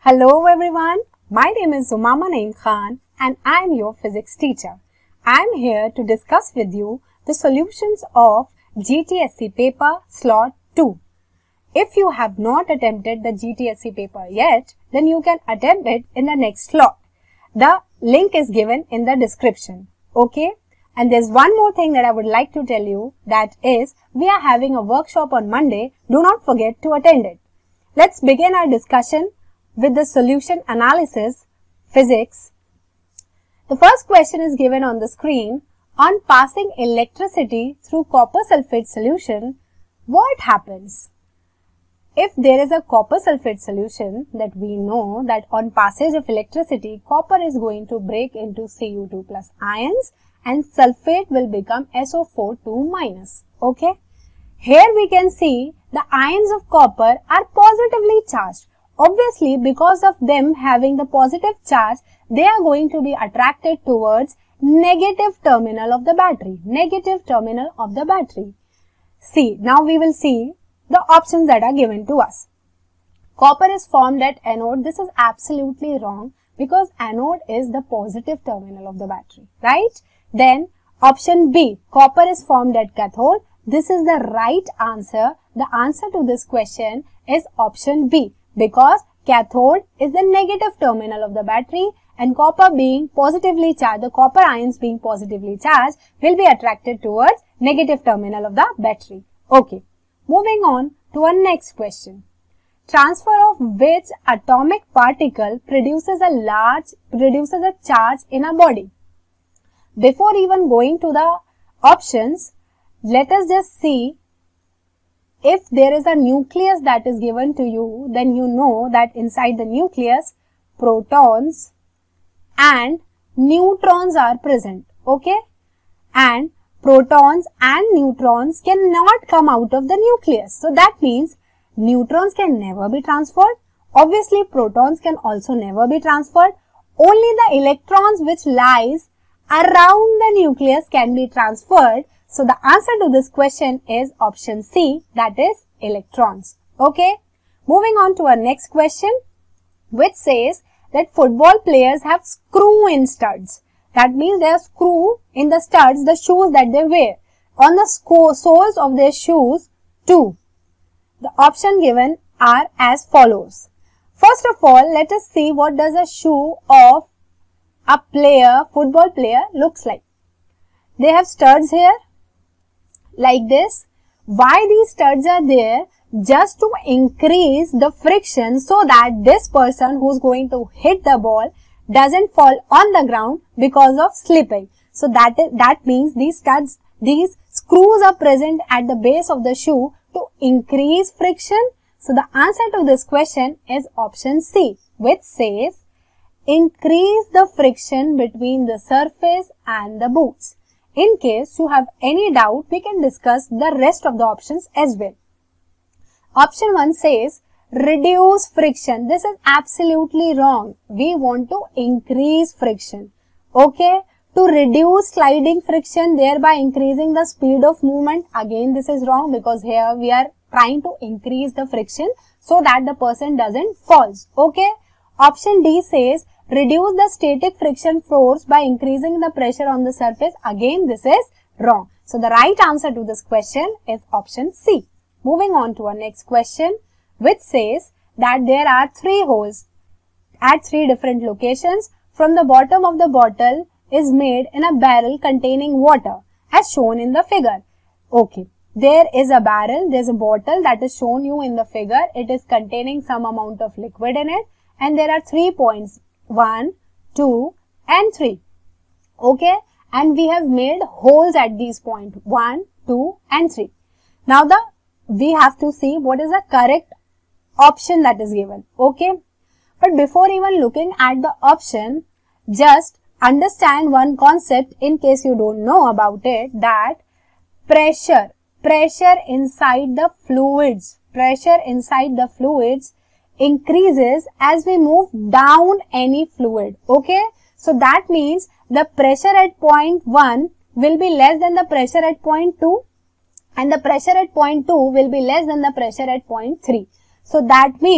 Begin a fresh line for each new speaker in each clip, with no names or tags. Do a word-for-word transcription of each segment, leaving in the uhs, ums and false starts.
Hello everyone, my name is Umama Naeem Khan and I am your physics teacher. I am here to discuss with you the solutions of G T S C paper slot two. If you have not attempted the G T S C paper yet, then you can attempt it in the next slot. The link is given in the description. Okay? And there's one more thing that I would like to tell you, that is, we are having a workshop on Monday. Do not forget to attend it. Let's begin our discussion with the solution analysis, physics. The first question is given on the screen. On passing electricity through copper sulfate solution, what happens? If there is a copper sulfate solution, that we know that on passage of electricity, copper is going to break into C u two plus ions and sulfate will become S O four two minus. Okay? Here we can see the ions of copper are positively charged. Obviously, because of them having the positive charge, they are going to be attracted towards negative terminal of the battery. Negative terminal of the battery. See, now we will see the options that are given to us. Copper is formed at anode. This is absolutely wrong because anode is the positive terminal of the battery, right? Then option B, copper is formed at cathode. This is the right answer. The answer to this question is option B, because cathode is the negative terminal of the battery and copper being positively charged, the copper ions being positively charged will be attracted towards negative terminal of the battery. Okay, moving on to our next question. Transfer of which atomic particle produces a large, produces a charge in a body? Before even going to the options, let us just see. If there is a nucleus that is given to you, then you know that inside the nucleus, protons and neutrons are present. Okay? And protons and neutrons cannot come out of the nucleus. So that means neutrons can never be transferred. Obviously, protons can also never be transferred. Only the electrons which lies around the nucleus can be transferred. So the answer to this question is option C, that is electrons. Okay. Moving on to our next question, which says that football players have screw in studs. That means they have screw in the studs, the shoes that they wear. On the soles of their shoes too. The option given are as follows. First of all, let us see what does a shoe of a player, football player looks like. They have studs here. Like this. Why these studs are there? Just to increase the friction so that this person who's going to hit the ball doesn't fall on the ground because of slipping. So that is, that means these studs, these screws are present at the base of the shoe to increase friction. So the answer to this question is option C, which says increase the friction between the surface and the boots. In case you have any doubt, we can discuss the rest of the options as well. Option one says reduce friction. This is absolutely wrong. We want to increase friction. Okay. To reduce sliding friction, thereby increasing the speed of movement. Again, this is wrong because here we are trying to increase the friction so that the person doesn't fall. Okay. Option D says reduce the static friction force by increasing the pressure on the surface. Again, this is wrong. So, the right answer to this question is option C. Moving on to our next question, which says that there are three holes at three different locations. From the bottom of the bottle is made in a barrel containing water as shown in the figure. Okay. There is a barrel, there is a bottle that is shown you in the figure. It is containing some amount of liquid in it and there are three points. one, two and three. Okay. And we have made holes at these points one, two and three. Now the we have to see what is the correct option that is given. Okay. But before even looking at the option, just understand one concept in case you don't know about it, that pressure, pressure inside the fluids, pressure inside the fluids increases as we move down any fluid. Okay. So that means the pressure at point one will be less than the pressure at point two and the pressure at point two will be less than the pressure at point three. So that means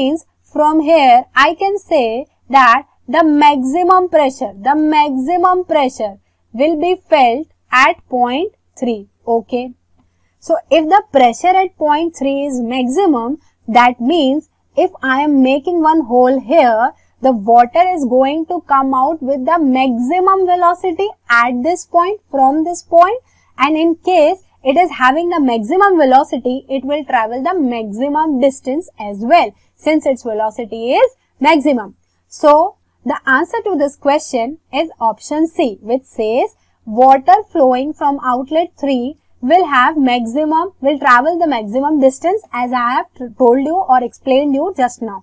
from here I can say that the maximum pressure, the maximum pressure will be felt at point three. Okay. So if the pressure at point three is maximum, that means if I am making one hole here, the water is going to come out with the maximum velocity at this point, from this point, and in case it is having the maximum velocity, it will travel the maximum distance as well, since its velocity is maximum. So the answer to this question is option C, which says water flowing from outlet three will have maximum, will travel the maximum distance, as I have told you or explained you just now.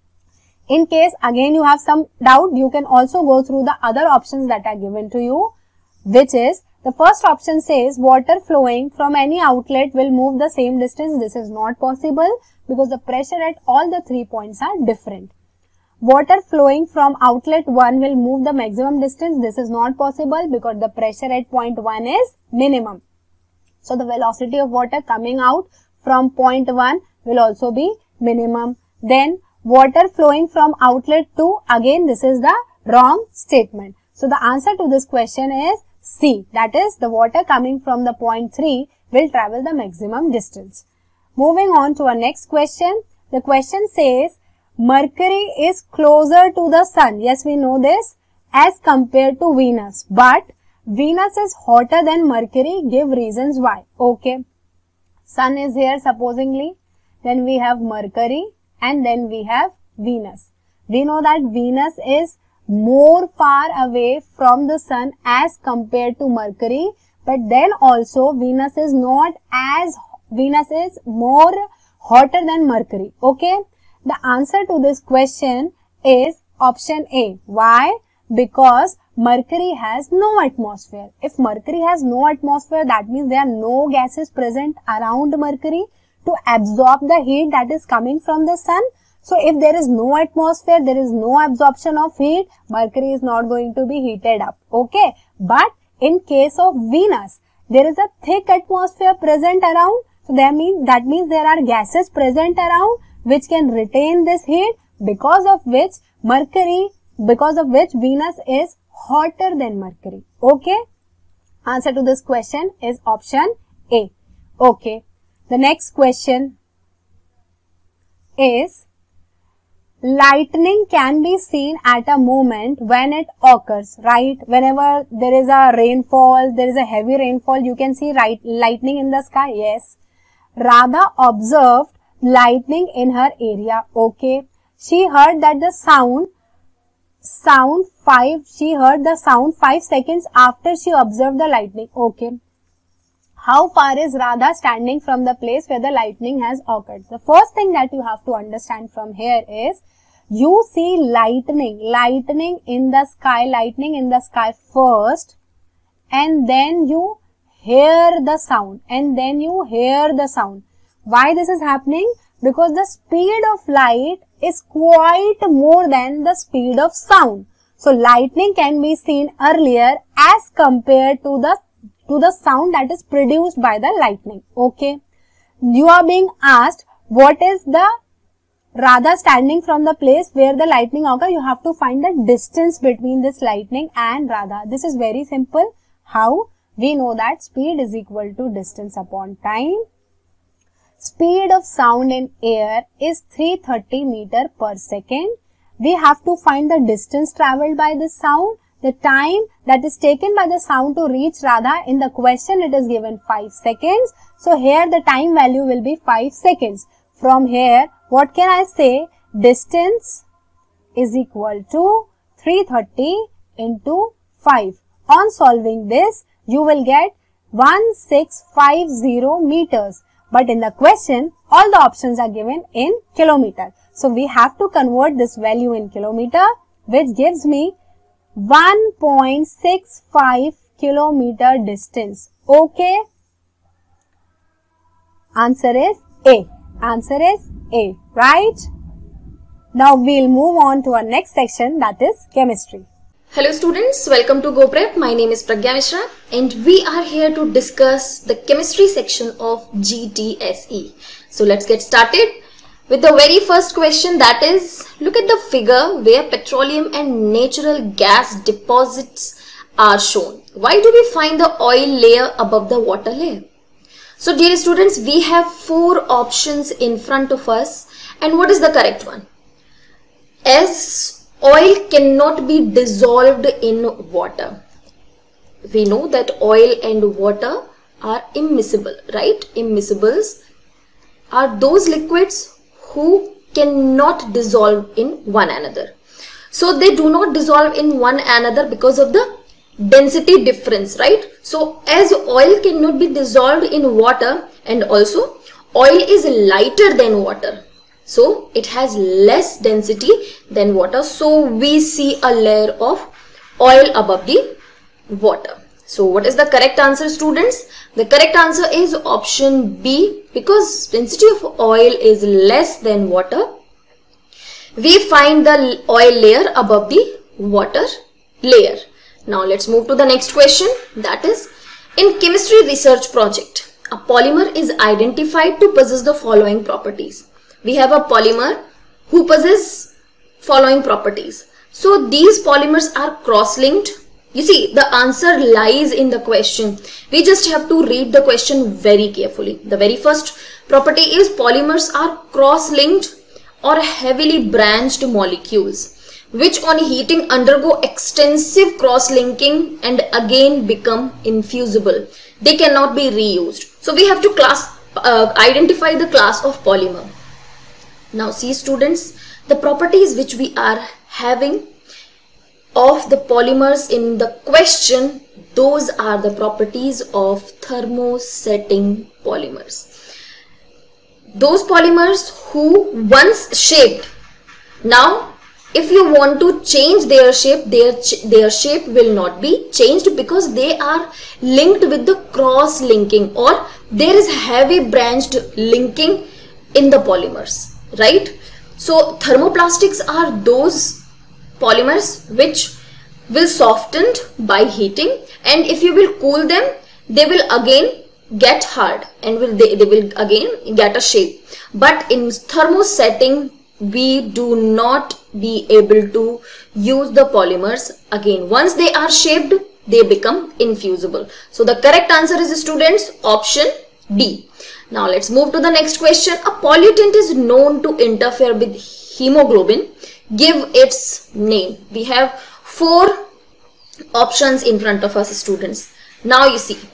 In case again you have some doubt, you can also go through the other options that are given to you, which is the first option says water flowing from any outlet will move the same distance. This is not possible because the pressure at all the three points are different. Water flowing from outlet one will move the maximum distance. This is not possible because the pressure at point one is minimum. So the velocity of water coming out from point one will also be minimum. Then water flowing from outlet two, again this is the wrong statement. So the answer to this question is C, that is the water coming from the point three will travel the maximum distance. Moving on to our next question. The question says Mercury is closer to the sun. Yes, we know this, as compared to Venus, but Venus is hotter than Mercury. Give reasons why. Okay. Sun is here supposingly. Then we have Mercury and then we have Venus. We know that Venus is more far away from the sun as compared to Mercury, but then also Venus is not as, Venus is more hotter than Mercury. Okay. The answer to this question is option A. Why? Because Mercury has no atmosphere. If Mercury has no atmosphere, that means there are no gases present around Mercury to absorb the heat that is coming from the sun. So if there is no atmosphere, there is no absorption of heat, Mercury is not going to be heated up. Okay. But in case of Venus, there is a thick atmosphere present around. So that means, that means there are gases present around which can retain this heat, because of which Mercury, because of which Venus is hotter than Mercury. Okay. Answer to this question is option A. Okay. The next question is lightning can be seen at a moment when it occurs, right? Whenever there is a rainfall, there is a heavy rainfall, you can see right, lightning in the sky. Yes. Radha observed lightning in her area. Okay. She heard that the sound sound five, she heard the sound five seconds after she observed the lightning. Okay. How far is Radha standing from the place where the lightning has occurred? The first thing that you have to understand from here is, you see lightning, lightning in the sky, lightning in the sky first, and then you hear the sound, and then you hear the sound. Why this is happening? Because the speed of light is quite more than the speed of sound. So lightning can be seen earlier as compared to the to the sound that is produced by the lightning. Okay. You are being asked what is the Radha standing from the place where the lightning occurs. You have to find the distance between this lightning and Radha. This is very simple. How? We know that speed is equal to distance upon time. Speed of sound in air is three hundred thirty meters per second. We have to find the distance travelled by the sound. The time that is taken by the sound to reach Radha, in the question it is given five seconds. So here the time value will be five seconds. From here, what can I say? Distance is equal to three hundred thirty into five. On solving this, you will get one thousand six hundred fifty meters. But in the question, all the options are given in kilometer. So we have to convert this value in kilometer, which gives me one point six five kilometer distance. Okay. Answer is A. Answer is A. Right? Now we'll move on to our next section, that is chemistry.
Hello students, welcome to GoPrep. My name is Pragya Mishra and we are here to discuss the chemistry section of G T S E. So let's get started. with the very first question, that is, look at the figure where petroleum and natural gas deposits are shown. Why do we find the oil layer above the water layer? So dear students, we have four options in front of us, and what is the correct one? As oil cannot be dissolved in water. We know that oil and water are immiscible, right? Immiscibles are those liquids who cannot dissolve in one another. So they do not dissolve in one another because of the density difference, right? So as oil cannot be dissolved in water, and also oil is lighter than water, so it has less density than water, so we see a layer of oil above the water. So what is the correct answer, students? The correct answer is option B, because density of oil is less than water. We find the oil layer above the water layer. Now let's move to the next question, that is, in chemistry research project, a polymer is identified to possess the following properties. We have a polymer who possesses following properties. So these polymers are cross-linked. You see, the answer lies in the question. We just have to read the question very carefully. The very first property is polymers are cross-linked or heavily branched molecules, which on heating undergo extensive cross-linking and again become infusible. They cannot be reused. So we have to class, uh, identify the class of polymer. Now see, students, the properties which we are having of the polymers in the question, those are the properties of thermosetting polymers. Those polymers who once shaped, now if you want to change their shape, their, their shape will not be changed because they are linked with the cross linking, or there is heavy branched linking in the polymers, right? So thermoplastics are those polymers which will soften by heating, and if you will cool them, they will again get hard and will they, they will again get a shape. But in thermosetting, we do not be able to use the polymers again. Once they are shaped, they become infusible. So the correct answer is, students, option D. Now let's move to the next question. A pollutant is known to interfere with hemoglobin. Give its name. We have four options in front of us, students. Now you see,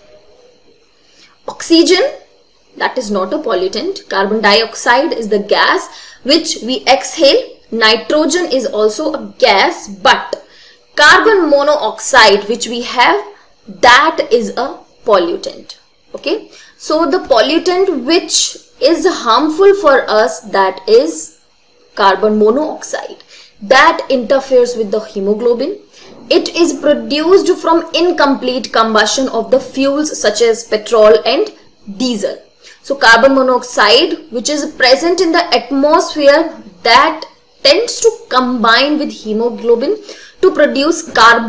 oxygen, that is not a pollutant. Carbon dioxide is the gas which we exhale. Nitrogen is also a gas, but carbon monoxide which we have, that is a pollutant. Okay, so the pollutant which is harmful for us, that is carbon monoxide, that interferes with the hemoglobin. It is produced from incomplete combustion of the fuels such as petrol and diesel. So carbon monoxide which is present in the atmosphere, that tends to combine with hemoglobin to produce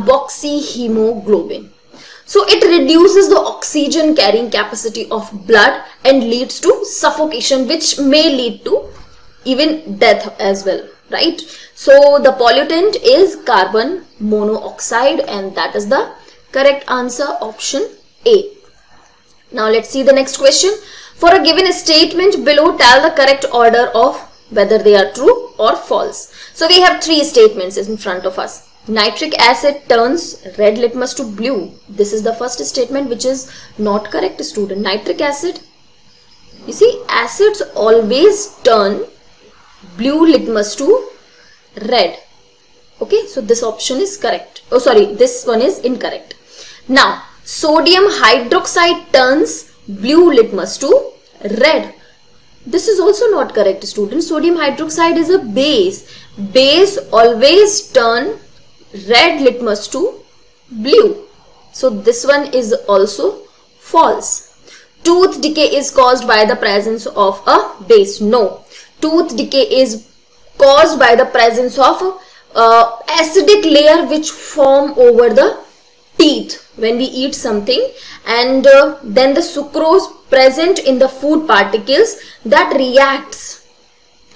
carboxyhemoglobin. So it reduces the oxygen carrying capacity of blood and leads to suffocation, which may lead to even death as well, right? So the pollutant is carbon monoxide, and that is the correct answer, option A. Now let's see the next question. For a given statement below, tell the correct order of whether they are true or false. So we have three statements in front of us. Nitric acid turns red litmus to blue. This is the first statement which is not correct, student. Nitric acid, you see, acids always turn blue litmus to red. Okay, so this option is correct. Oh sorry, this one is incorrect. Now sodium hydroxide turns blue litmus to red. This is also not correct, student. Sodium hydroxide is a base. Base always turn red litmus to blue. So this one is also false. Tooth decay is caused by the presence of a base. No. Tooth decay is caused by the presence of uh, acidic layer which form over the teeth when we eat something, and uh, then the sucrose present in the food particles that reacts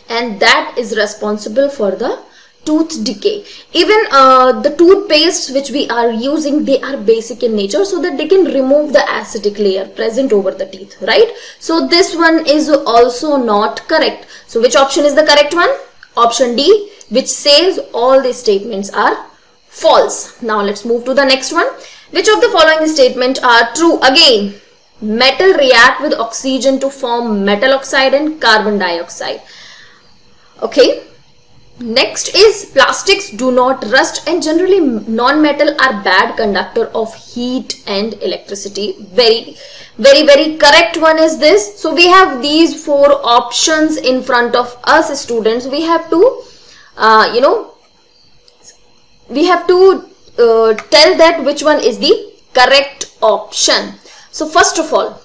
and that is responsible for the tooth decay. Even uh, the toothpaste which we are using, they are basic in nature so that they can remove the acidic layer present over the teeth, right? So this one is also not correct. So which option is the correct one? Option D, which says all these statements are false. Now let's move to the next one. Which of the following statements are true? Again, metal react with oxygen to form metal oxide and carbon dioxide. Okay. Next is plastics do not rust and generally non-metal are bad conductor of heat and electricity. Very, very, very correct one is this. So we have these four options in front of us, students. We have to, uh, you know, we have to uh, tell that which one is the correct option. So first of all,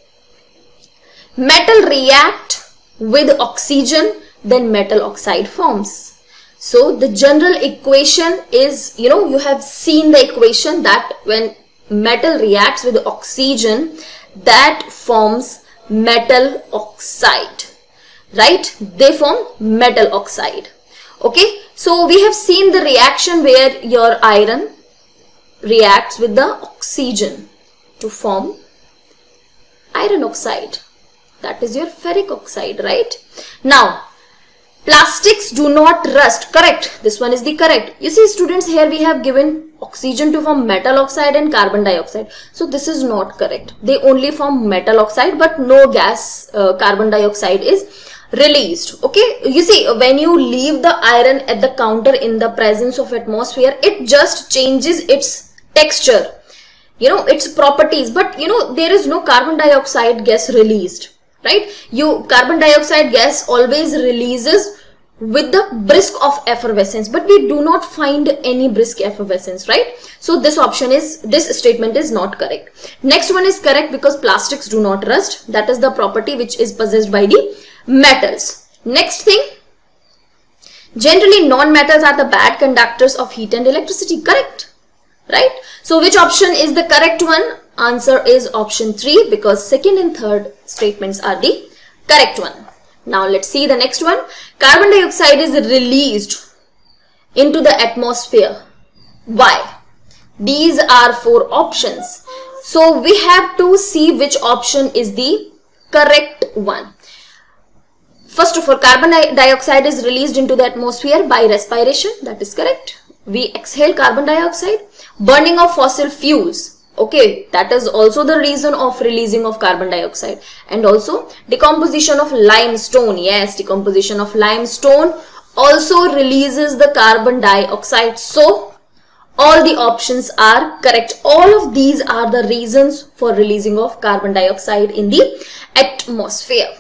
metal react with oxygen, then metal oxide forms. So the general equation is, you know, you have seen the equation that when metal reacts with oxygen, that forms metal oxide, right? They form metal oxide. Okay, so we have seen the reaction where your iron reacts with the oxygen to form iron oxide. That is your ferric oxide, right? Now, plastics do not rust. Correct. This one is the correct. You see, students, here we have given oxygen to form metal oxide and carbon dioxide. So this is not correct. They only form metal oxide, but no gas, uh, carbon dioxide is released. Okay. You see, when you leave the iron at the counter in the presence of atmosphere, it just changes its texture, you know, its properties. But, you know, there is no carbon dioxide gas released. Right? You carbon dioxide gas always releases with the brisk of effervescence, but we do not find any brisk effervescence, right? So this option is, this statement is not correct. Next one is correct because plastics do not rust. That is the property which is possessed by the metals. Next thing, generally non-metals are the bad conductors of heat and electricity. Correct? Right? So which option is the correct one? Answer is option three because second and third statements are the correct one. Now let's see the next one. Carbon dioxide is released into the atmosphere. Why? These are four options. So we have to see which option is the correct one. First of all, carbon dioxide is released into the atmosphere by respiration. That is correct. We exhale carbon dioxide. Burning of fossil fuels. Okay, that is also the reason of releasing of carbon dioxide. And also decomposition of limestone. Yes, decomposition of limestone also releases the carbon dioxide. So all the options are correct. All of these are the reasons for releasing of carbon dioxide in the atmosphere.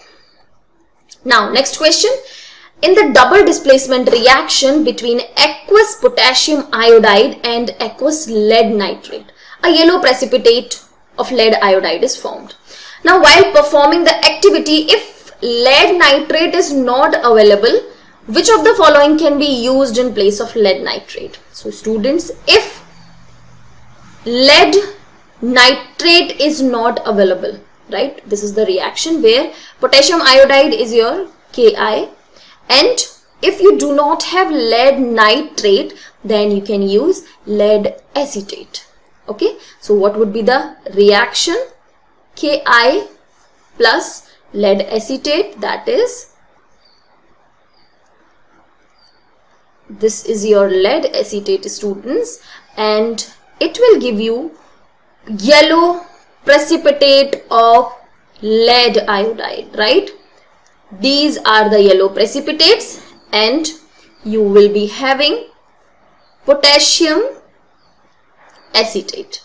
Now next question. In the double displacement reaction between aqueous potassium iodide and aqueous lead nitrate, a yellow precipitate of lead iodide is formed. Now while performing the activity, if lead nitrate is not available, which of the following can be used in place of lead nitrate? So students, if lead nitrate is not available, right? This is the reaction where potassium iodide is your Ki, and if you do not have lead nitrate, then you can use lead acetate. Okay, so what would be the reaction? Ki plus lead acetate, that is, this is your lead acetate, students, and it will give you yellow precipitate of lead iodide, right? These are the yellow precipitates, and you will be having potassium acetate.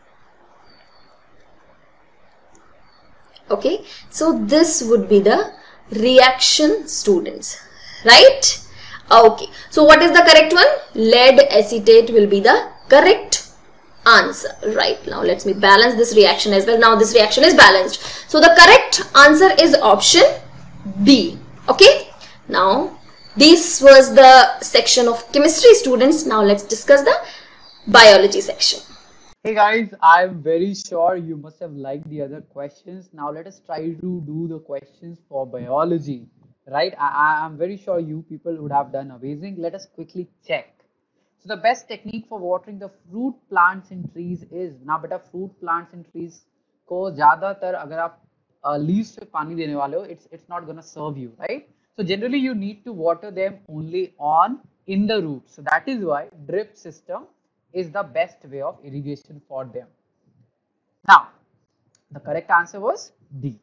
Okay, so this would be the reaction, students, right? Okay, so what is the correct one? Lead acetate will be the correct answer. Right, now let me balance this reaction as well. Now this reaction is balanced, so the correct answer is option B. Okay, now this was the section of chemistry, students. Now let's discuss the biology section.
Hey guys, I'm very sure you must have liked the other questions. Now let us try to do the questions for biology, right? I, I- I'm very sure you people would have done amazing. Let us quickly check. So the best technique for watering the fruit plants in trees is, now beta fruit plants in trees को ज़्यादातर अगर आप leaves पे पानी देने वाले हो, it's it's not gonna serve you, right? So generally you need to water them only on in the roots. So that is why drip system is the best way of irrigation for them. Now the correct answer was D.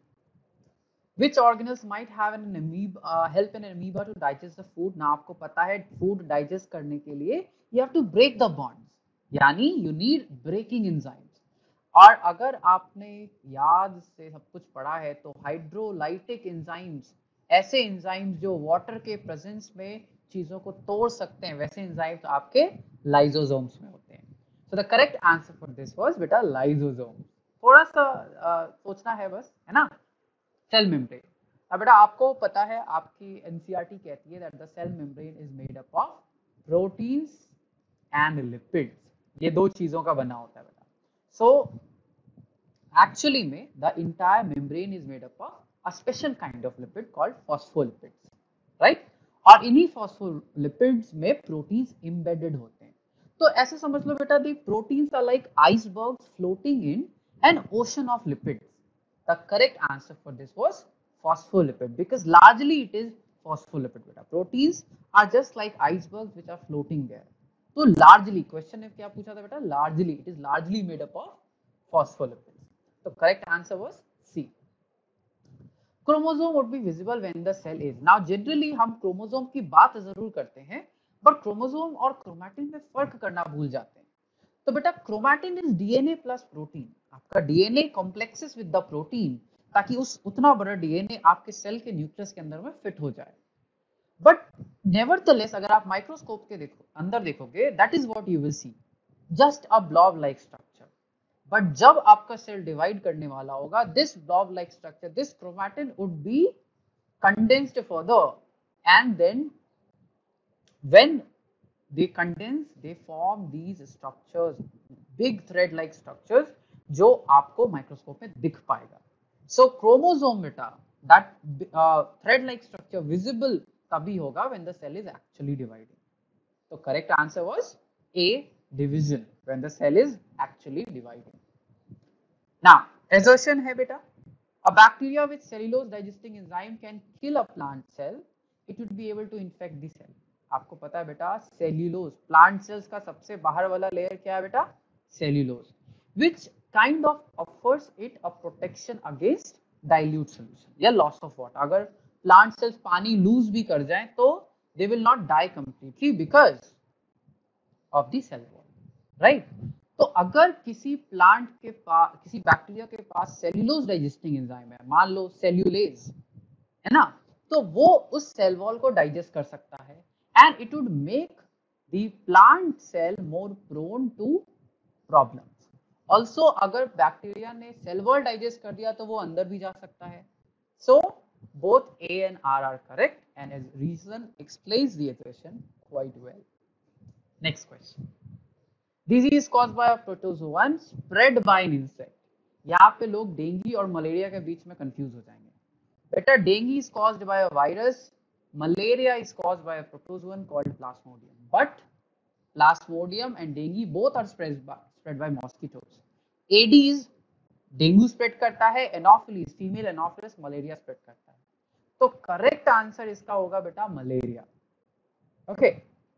Which organelles might have an amoeba, uh, help an amoeba to digest the food? ना आपको पता है food digest करने के लिए you have to break the bonds, यानी you need breaking enzymes. और अगर आपने याद से सब कुछ पढ़ा है तो हाइड्रोलाइटिक एंजाइम्स, ऐसे एंजाइम्स जो वाटर के प्रेजेंस में चीजों को तोड़ सकते हैं, वैसे एंजाइम्स आपके लाइसोसोम्स में होते हैं. So the correct answer for this was बेटा लाइसोसोम. थोड़ा सा uh, सोचना है बस, है ना. Cell membrane. अब बेटा आपको पता है, आपकी एनसीईआरटी कहती है that the cell membrane is made up of proteins and lipids. ये दो चीजों का बना होता है बेटा. सो एक्चुअली में the entire membrane is made up of a special kind of lipid called phospholipids, right? और इन्हीं फॉस्फोलिपिड्स में प्रोटीन्स एम्बेडेड होते हैं. तो ऐसे समझ लो बेटा, the proteins are like icebergs floating in an ocean of lipids. The correct answer for this was phospholipid, because largely it is phospholipid beta. Proteins are just like icebergs which are floating there. So largely, question है क्या पूछा था बेटा? Largely, it is largely made up of phospholipids. So correct answer was C. Chromosome would be visible when the cell is. Now generally हम chromosome की बात जरूर करते हैं, but chromosome और chromatin में फर्क करना भूल जाते हैं. तो बेटा chromatin is DNA plus protein. आपका DNA complexes with the protein, ताकि उस उतना बड़ा डीएनए आपके सेल के न्यूक्लियस के अंदर में फिट हो जाए. बट नेवरदलेस अगर आप माइक्रोस्कोप के देखो अंदर देखोगे, that is what you will see, just a blob like structure. But जब आपका सेल डिवाइड करने वाला होगा, this blob like structure, this chromatin would be condensed further, and then when they condense, they form these structures, big thread like structures, जो आपको microscope में दिख पाएगा. So chromosome beta, that uh, thread like structure visible तभी होगा when the cell is actually dividing. So correct answer was A, division, when the cell is actually dividing. Now assertion है बेटा, a bacteria with cellulose digesting enzyme can kill a plant cell, it would be able to infect the cell. आपको पता है बेटा cellulose, plant cells का सबसे बाहर वाला लेयर क्या है बेटा? Cellulose. Which kind of offers it a protection against dilute solution या लॉस ऑफ वाटर. अगर प्लांट सेल्स पानी लूज भी कर जाएं तो they will not die completely because of the cell wall, right? तो अगर किसी प्लांट के पास, किसी बैक्टीरिया के पास सेल्यूलोज डाइजेस्टिंग एंजाइम है, मान लो सेल्यूलेज है ना, तो वो उस सेल वॉल को डाइजेस्ट कर सकता है, and it would make the plant cell more prone to problems. Also अगर बैक्टीरिया ने सेल वॉल डाइजेस्ट कर दिया तो वो अंदर भी जा सकता है. So both A and R are correct, and as reason explains the equation quite well. Next question. Disease caused by a protozoan spread by an insect. यहाँ पे लोग डेंगू और मलेरिया के बीच में कंफ्यूज हो जाएंगे. बेटा dengue is caused by a virus, malaria is caused by a protozoan called plasmodium, but plasmodium and dengue both are spread by spread by mosquitoes. Aedes dengue spread करता है, anopheles female anopheles malaria spread करता है. तो correct answer इसका होगा बेटा malaria. Okay.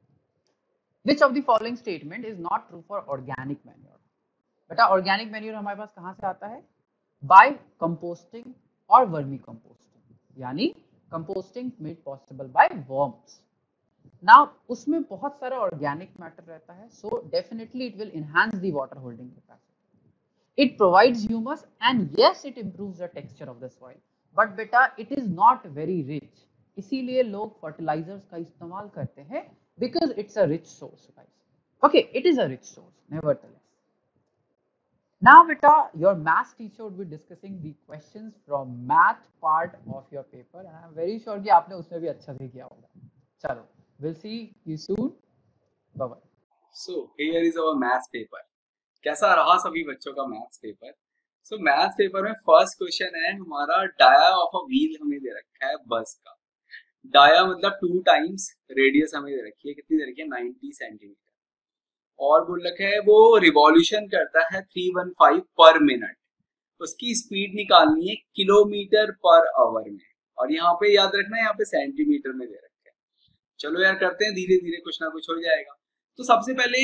Which of the following statement is not true for organic manure? बेटा organic manure हमारे पास कहाँ से आता है? By composting और vermi composting, यानी composting made possible by worms. Now उसमें बहुत सारा ऑर्गेनिक मैटर रहता है, so definitely it will enhance the water holding capacity. It provides humus and yes it improves the texture of the soil, but बेटा it is not very rich. इसीलिए लोग fertilisers का इस्तेमाल करते हैं, because it's a rich source guys. Okay, it is a rich source nevertheless. Now beta, your math teacher would be discussing the questions from math part of your paper, and I am very sure कि आपने उसमें भी अच्छा से किया होगा. चलो, we'll see you soon. Bye bye.
So here is our math paper. कैसा रहा सभी बच्चों का math paper? So math paper में first question है हमारा, डाया ऑफ अ व्हील हमें दे रखा है बस का. डाया मतलब टू टाइम्स रेडियस हमें दे रखी है, कितनी दे रखी है, नाइंटी सेंटीमीटर। और बोल रखा है वो रिवॉल्यूशन करता है three one five per minute, उसकी स्पीड निकालनी है किलोमीटर पर आवर में, और यहाँ पे याद रखना है यहाँ पे सेंटीमीटर में दे रखा है। चलो यार करते हैं, धीरे धीरे कुछ ना कुछ हो जाएगा। तो सबसे पहले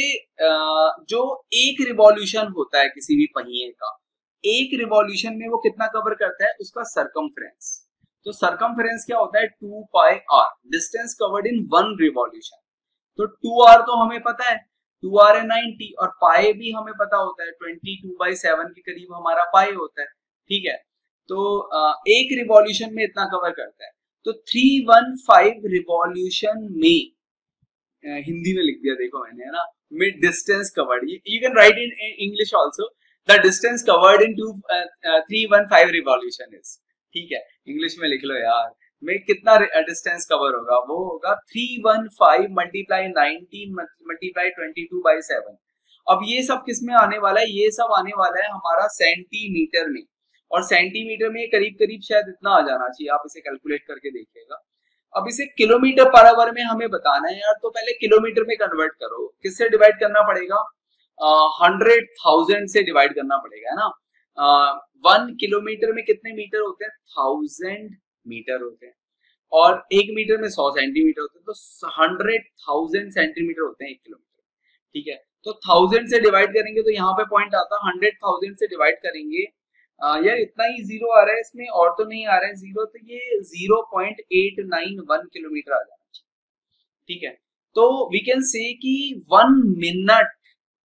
जो एक रिवॉल्यूशन होता है किसी भी पहिए का, एक रिवॉल्यूशन में वो कितना कवर करता है, उसका सरकमफ्रेंस। तो सरकमफ्रेंस क्या होता है, two pi r, distance covered in one revolution. तो टू आर तो हमें पता है, टू आर है नाइंटी, और पाई भी हमें पता होता है ट्वेंटी टू बाई सेवन के करीब हमारा पाई होता है, ठीक है। तो एक रिवॉल्यूशन में इतना कवर करता है। तो थ्री वन फाइव रिवॉल्यूशन में, हिंदी में लिख दिया देखो मैंने, है ना, mid distance covered, you can write in English also, the distance covered in two three one five revolution is, ठीक है, इंग्लिश में लिख लो यार, में कितना डिस्टेंस कवर होगा, वो होगा three one five multiply nineteen multiply twenty two by seven. अब ये सब किस में आने वाला है, ये सब आने वाला है हमारा सेंटीमीटर में, और सेंटीमीटर में करीब करीब शायद इतना आ जाना चाहिए, आप इसे कैलकुलेट करके देखिएगा। अब इसे किलोमीटर पर आवर में हमें बताना है यार, तो पहले किलोमीटर में कन्वर्ट करो, किससे डिवाइड करना पड़ेगा, हंड्रेड थाउजेंड से डिवाइड करना पड़ेगा, है ना। वन uh, किलोमीटर में कितने मीटर होते हैं, थाउजेंड मीटर होते हैं, और एक मीटर में सौ सेंटीमीटर होते हैं, तो हंड्रेड थाउजेंड सेंटीमीटर होते हैं एक किलोमीटर, ठीक है। तो थाउजेंड से डिवाइड करेंगे तो यहाँ पे पॉइंट आता है, हंड्रेड थाउजेंड से डिवाइड करेंगे, आ, यार इतना ही जीरो आ रहा है इसमें, और तो नहीं आ रहा है जीरो, तो ये zero point eight nine one kilometre आ जाना चाहिए, ठीक है। तो वी कैन से कि वन मिनट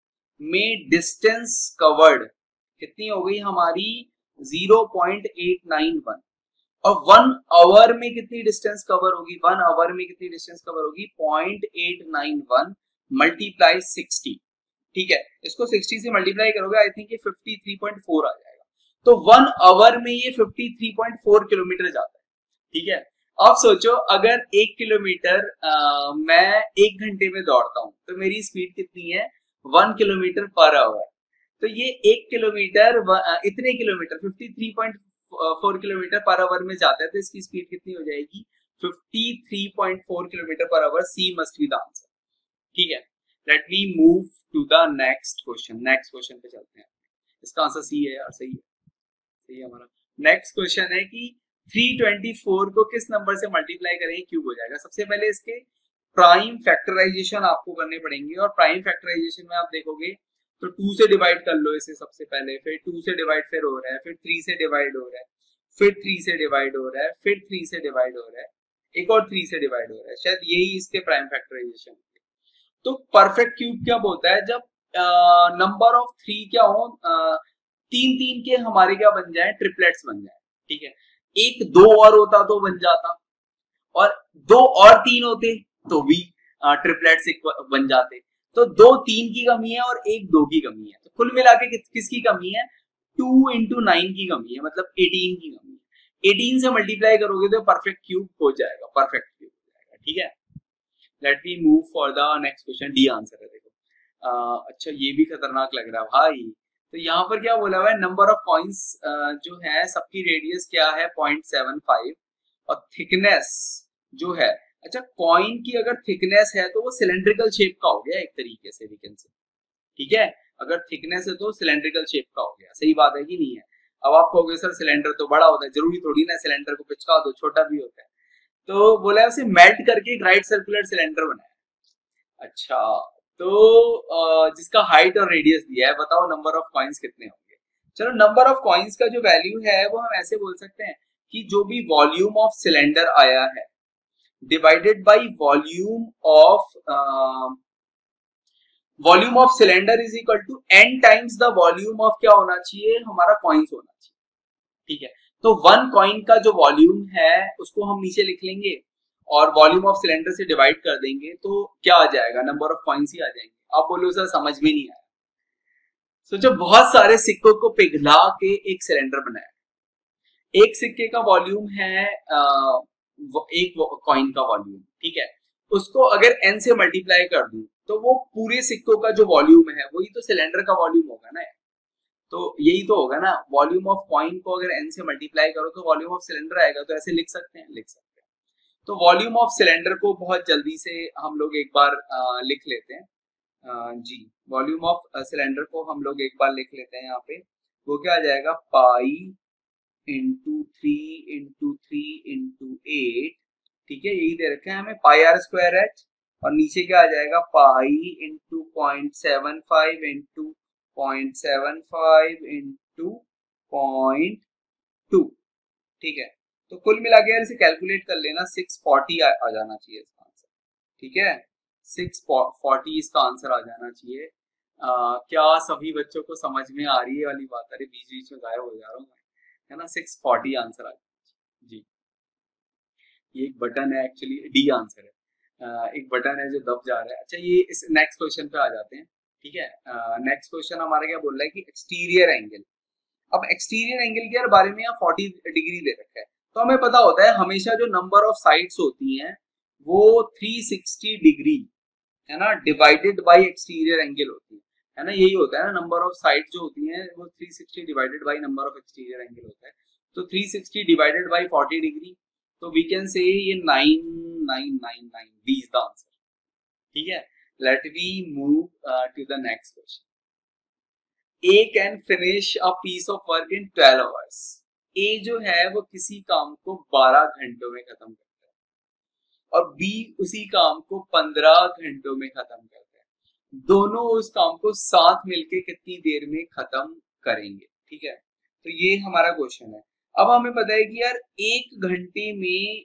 में डिस्टेंस कवर्ड कितनी हो गई हमारी, zero point eight nine one, और वन आवर में कितनी डिस्टेंस कवर होगी, वन आवर में कितनी डिस्टेंस कवर होगी, point eight nine one multiply sixty, ठीक है। इसको सिक्सटी से मल्टीप्लाई करोगे, आई थिंक ये फिफ्टी थ्री पॉइंट फोर आ जाएगा। तो वन आवर में ये fifty three point four kilometre जाता है, ठीक है। अब सोचो अगर एक किलोमीटर आ, मैं एक घंटे में दौड़ता हूं तो मेरी स्पीड कितनी है, वन किलोमीटर पर आवर। तो ये एक किलोमीटर इतने kilometre fifty three point four kilometre per hour में जाता है, तो इसकी स्पीड कितनी हो जाएगी, fifty three point four kilometre per hour. C must be the answer, ठीक है। Let me move to the next question, next question पे चलते हैं। इसका आंसर सी है यार, सही है, सही है हमारा। नेक्स्ट क्वेश्चन है कि थ्री ट्वेंटी फोर को किस नंबर से मल्टीप्लाई करेंगे क्यूब हो जाएगा। सबसे पहले इसके प्राइम फैक्टराइजेशन आपको करने पड़ेंगे, और प्राइम फैक्टराइजेशन में आप देखोगे तो टू से डिवाइड कर लो इसे सबसे पहले, फिर टू से डिवाइड फिर हो रहा है, फिर थ्री से डिवाइड हो रहा है, फिर थ्री से डिवाइड हो रहा है, फिर थ्री से डिवाइड हो रहा है, एक और थ्री से डिवाइड हो रहा है, शायद यही इसके प्राइम फैक्टराइजेशन। तो परफेक्ट क्यूब क्या होता है, जब नंबर ऑफ थ्री क्या हो, आ, तीन तीन के हमारे क्या बन जाए, ट्रिपलेट्स बन जाए, ठीक है। एक दो और होता तो बन जाता, और दो और तीन होते तो भी ट्रिपलेट्स बन जाते। तो दो तीन की कमी है और एक दो की कमी है, तो कुल मिला के किस, किसकी कमी है, टू इंटू नाइन की कमी है, मतलब एटीन की कमी है। एटीन से मल्टीप्लाई करोगे तो परफेक्ट क्यूब हो जाएगा, परफेक्ट क्यूब हो जाएगा, ठीक है। Let me move for the next question, D answer है देखो। uh, अच्छा ये भी खतरनाक लग रहा है भाई। तो यहाँ पर क्या बोला हुआ है, नंबर ऑफ कॉइन्स जो है सबकी रेडियस क्या है, पॉइंट सेवन फाइव, और थिकनेस जो है, अच्छा कॉइन की अगर थिकनेस है तो वो सिलेंड्रिकल शेप का हो गया एक तरीके से, वी कैन से, ठीक है। अगर थिकनेस है तो सिलेंड्रिकल शेप का हो गया, सही बात है कि नहीं है। अब आप कहोगे सर सिलेंडर तो बड़ा होता है, जरूरी थोड़ी ना सिलेंडर को पिचका दो, छोटा भी होता है। तो बोला है उसे मेल्ट करके एक राइट सर्कुलर सिलेंडर बनाया। अच्छा तो जिसका हाइट और रेडियस दिया है, बताओ नंबर ऑफ कॉइन्स कितने होंगे। चलो नंबर ऑफ कॉइन्स का जो वैल्यू है वो हम ऐसे बोल सकते हैं कि जो भी वॉल्यूम ऑफ सिलेंडर आया है divided by volume of volume of cylinder is equal to n times the volume of क्या होना चाहिए, हमारा कॉइन्स होना चाहिए, ठीक है। तो वन कॉइन का जो वॉल्यूम है उसको हम नीचे लिख लेंगे और वॉल्यूम ऑफ सिलेंडर से डिवाइड कर देंगे, तो क्या आ जाएगा, नंबर ऑफ कॉइन्स ही आ जाएंगे। आप बोलो सर समझ में नहीं आया। सोचो बहुत सारे सिक्कों को पिघला के एक सिलेंडर बनाया, एक सिक्के का वॉल्यूम है आ, एक कॉइन का वॉल्यूम, ठीक है। उसको अगर एन से मल्टीप्लाई कर दूं तो वो पूरे सिक्कों का जो वॉल्यूम है वही तो सिलेंडर का वॉल्यूम होगा ना, तो यही तो होगा ना। वॉल्यूम ऑफ कॉइन को अगर एन से मल्टीप्लाई करो तो वॉल्यूम ऑफ सिलेंडर आएगा, तो ऐसे लिख सकते हैं, लिख सकते हैं। तो वॉल्यूम ऑफ सिलेंडर को बहुत जल्दी से हम लोग एक बार आ, लिख लेते हैं। आ, जी वॉल्यूम ऑफ सिलेंडर को हम लोग एक बार लिख लेते हैं यहाँ पे। वो क्या आ जाएगा, pi into three into three into eight, ठीक है, यही दे रखे हैं हमें, पाई आर स्क्वायर एच, और नीचे क्या आ जाएगा, pi into point seven five into point seven five into point two, ठीक है। तो कुल मिला के यार इसे कैलकुलेट कर लेना, सिक्स फोर्टी आ, आ जाना चाहिए इसका आंसर, ठीक है, सिक्स फोर्टी इसका आंसर आ जाना चाहिए। आ, क्या सभी बच्चों को समझ में आ रही है वाली बात? अरे बीच बीच में गायब हो जा रहा हूँ है ना, सिक्स फोर्टी आंसर आ जाना जी। ये एक बटन है, एक्चुअली डी आंसर है, आ, एक बटन है जो दब जा रहा है। अच्छा ये इस नेक्स्ट क्वेश्चन पे आ जाते हैं, ठीक है। नेक्स्ट क्वेश्चन हमारा क्या बोल रहा है कि एक्सटीरियर एंगल। अब एक्सटीरियर एंगल के बारे में यहाँ फोर्टी डिग्री दे रखा है, तो हमें पता होता है हमेशा जो नंबर ऑफ साइड्स होती हैं वो थ्री सिक्सटी डिग्री है ना डिवाइडेड बाय एक्सटीरियर एंगल होती है, है ना, यही होता है ना, नंबर ऑफ साइड्स जो होती हैं वो three sixty divided by number of exterior angle होता है। तो three sixty divided by forty degree, तो वी कैन से ये nine nine nine nine, B is the answer, ठीक है। Let we move to the next question. A can finish a piece of work in twelve hours. A जो है वो किसी काम को बारह घंटों में खत्म करता है और B उसी काम को पंद्रह घंटों में खत्म करता है। दोनों उस काम को साथ मिलके कितनी देर में खत्म करेंगे, ठीक है। तो ये हमारा क्वेश्चन है। अब हमें पता है कि यार एक घंटे में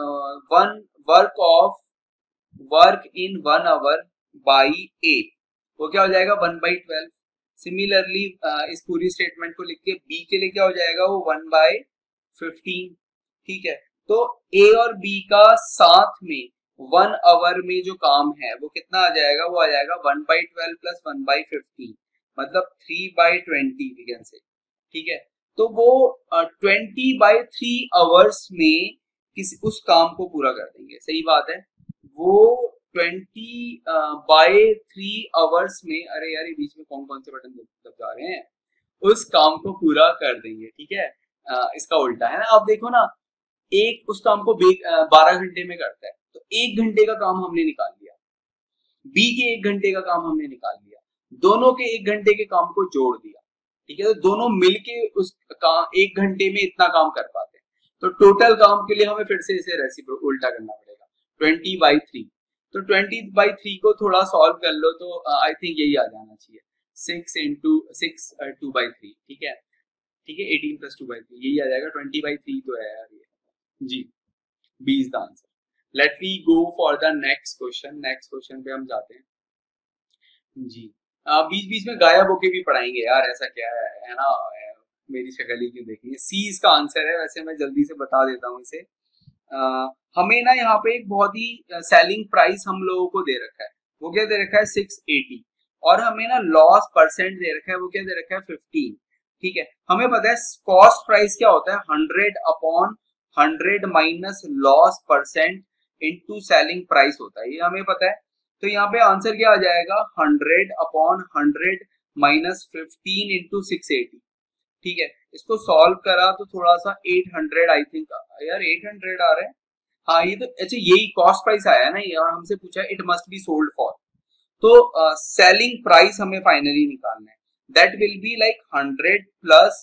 one work of work in one hour by A, वो क्या हो जाएगा, वन बाई ट्वेल्व। सिमिलरली इस पूरी स्टेटमेंट को लिख के बी के लिए क्या हो जाएगा, वो वन बाय फिफ्टीन, ठीक है। तो ए और बी का साथ में वन आवर में जो काम है वो कितना आ जाएगा, वो आ जाएगा one by twelve plus one by fifteen, मतलब three by twenty we can say, ठीक है। तो वो ट्वेंटी बाई थ्री आवर्स में किसी उस काम को पूरा कर देंगे, सही बात है। वो ट्वेंटी बाय थ्री आवर्स में, अरे यार ये बीच में कौन कौन से बटन दबा रहे हैं, उस काम को पूरा कर देंगे, ठीक है। uh, इसका उल्टा है ना, आप देखो ना, एक उस काम को बारह घंटे में करता है, तो एक घंटे का काम हमने निकाल लिया, बी के एक घंटे का काम हमने निकाल लिया, दोनों के एक घंटे के काम को जोड़ दिया, ठीक है। तो दोनों मिलके उस काम एक घंटे में इतना काम कर पाते हैं, तो टोटल काम के लिए हमें फिर से इसे रेसिप्रो उल्टा करना पड़ेगा, ट्वेंटी बाई थ्री। तो ट्वेंटी बाई थ्री को थोड़ा सॉल्व कर लो तो आई uh, थिंक यही आ जाना चाहिए, six into six two by three, ठीक है, ठीक है, eighteen plus two by three, यही आ जाएगा, ट्वेंटी बाई थ्री तो है यार ये जी, B is the answer. Let we go for the next question. Next question पे हम जाते हैं जी। uh, बीच बीच में गायब होके भी पढ़ाएंगे यार, ऐसा क्या है, है ना, मेरी शक्ल ही क्यों देखनी है। सी इसका आंसर है, वैसे मैं जल्दी से बता देता हूँ इसे। Uh, हमें ना यहाँ पे एक बहुत ही सेलिंग प्राइस हम लोगों को दे रखा है, वो क्या दे रखा है, सिक्स एटी, और हमें ना लॉस परसेंट दे रखा है, वो क्या दे रखा है, फिफ्टीन, ठीक है। हमें पता है कॉस्ट प्राइस क्या होता है, hundred upon hundred minus loss percent into selling price होता है, ये हमें पता है। तो यहाँ पे आंसर क्या आ जाएगा, hundred upon hundred minus fifteen into six eighty, ठीक है। इसको सॉल्व करा तो थोड़ा सा एट हंड्रेड आई थिंक, यार एट हंड्रेड आ रहा है, हाँ ये तो, अच्छा यही कॉस्ट प्राइस आया है ना ये, और हमसे पूछा it must be sold for, तो सेलिंग uh, प्राइस हमें फाइनली निकालना है, that will be like hundred plus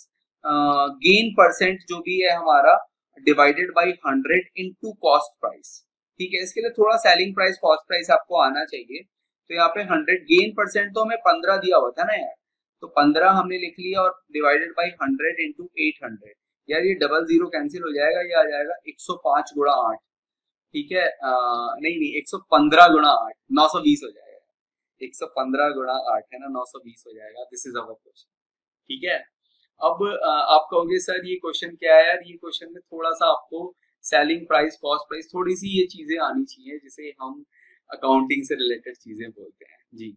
gain percent जो भी है हमारा divided by hundred into cost price, ठीक है। इसके लिए थोड़ा सेलिंग प्राइस कॉस्ट प्राइस आपको आना चाहिए, तो यहाँ पे हंड्रेड गेन परसेंट तो हमें पंद्रह दिया हुआ था ना यार, तो पंद्रह हमने लिख लिया और divided by hundred into eight hundred, यार ये डबल जीरो कैंसिल हो जाएगा, ये आ जाएगा एक सौ पांच गुणा आठ, ठीक है, आ, नहीं नहीं एक सौ पंद्रह गुणा आठ, नौ सौ बीस हो जाएगा, एक सौ पंद्रह गुणा आठ है ना, नौ सौ बीस हो जाएगा। दिस इज अवर क्वेश्चन, ठीक है। अब आ, आप कहोगे सर ये क्वेश्चन क्या है यार, ये क्वेश्चन में थोड़ा सा आपको सेलिंग प्राइस कॉस्ट प्राइस थोड़ी सी ये चीजें आनी चाहिए, जिसे हम अकाउंटिंग से रिलेटेड चीजें बोलते हैं जी।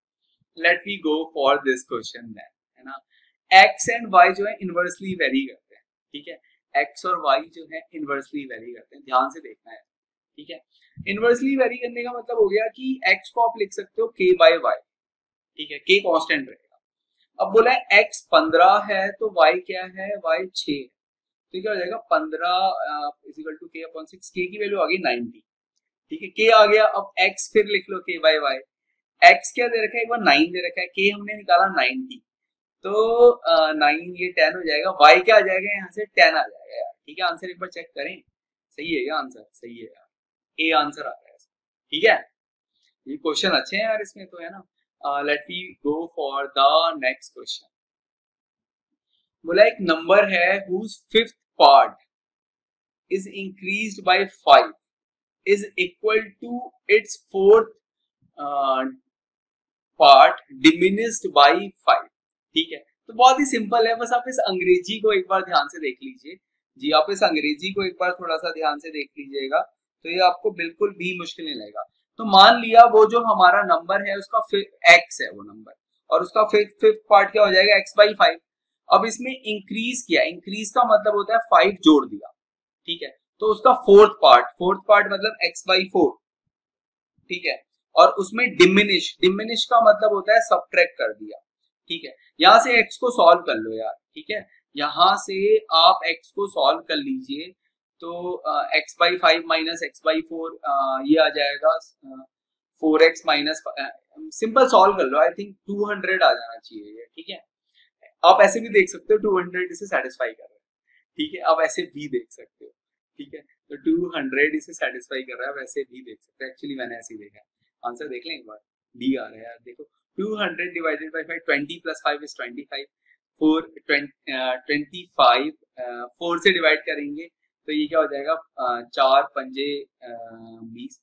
Let we go for this question then, है ना। एक्स एंड वाई जो है इनवर्सली वेरी करते हैं, ठीक है, एक्स और वाई जो है इनवर्सली वेरी करते हैं, ध्यान से देखना है, ठीक है। इनवर्सली वेरी करने का मतलब हो गया कि एक्स को आप लिख सकते हो के बाय वाई, ठीक है, के कांस्टेंट रहेगा। अब बोला है एक्स पंद्रह है तो वाई क्या है, वाई छह है, तो क्या हो जाएगा पंद्रह is equal to k upon six, k की वैल्यू आ गई नाइनटी, ठीक है, के आ गया। अब x फिर लिख लो के बाय वाई, x क्या दे रखा है, एक बार नाइन दे रखा है, के हमने निकाला नाइनटी, तो नाइन ये टेन हो जाएगा, y क्या आ जाएगा यहाँ से टेन आ जाएगा यार, ठीक है। आंसर एक बार चेक करें, सही है क्या आंसर, सही है यार, ए आंसर आ गया, ठीक है। ये क्वेश्चन अच्छे हैं यार इसमें तो, है ना। Let me go for the next question. बोला एक नंबर है whose fifth part is increased by five is equal to its fourth uh, part diminished by five, ठीक है। तो बहुत ही सिंपल है, बस आप इस अंग्रेजी को एक बार ध्यान से देख लीजिए जी, आप इस अंग्रेजी को एक बार थोड़ा सा ध्यान से देख लीजिएगा तो ये आपको बिल्कुल भी मुश्किल नहीं लगेगा। तो मान लिया वो जो हमारा नंबर है उसका एक्स है वो नंबर, और उसका फिफ्थ पार्ट क्या हो जाएगा, एक्स बाई फाइव। अब इसमें इंक्रीज किया, इंक्रीज का मतलब होता है फाइव जोड़ दिया, ठीक है, तो उसका फोर्थ पार्ट, फोर्थ पार्ट मतलब एक्स बाई फोर, ठीक है, और उसमें डिमिनिश, डिमिनिश का मतलब होता है सब्ट्रैक्ट कर दिया, ठीक है। यहां से एक्स को सॉल्व कर लो यार, ठीक है, यहां से आप एक्स को सॉल्व कर लीजिए तो x by five minus x by four ये आ जाएगा four x minus, simple solve कर लो, आई थिंक टू हंड्रेड आ जाना चाहिए ये, ठीक है। आप ऐसे भी देख सकते हो टू हंड्रेड इसे सेटिस्फाई कर रहा है, ठीक है, आप ऐसे भी देख सकते हो, ठीक है, तो टू हंड्रेड इसे सेटिस्फाई कर रहा है, वैसे भी देख सकते हो, एक्चुअली मैंने ऐसे ही देखा, आंसर देख लें एक बार, डी आ रहा है यार, देखो two hundred divided by five, twenty plus five is twenty five, four twenty five four से डिवाइड करेंगे तो ये क्या हो जाएगा, uh, चार पंजे बीस,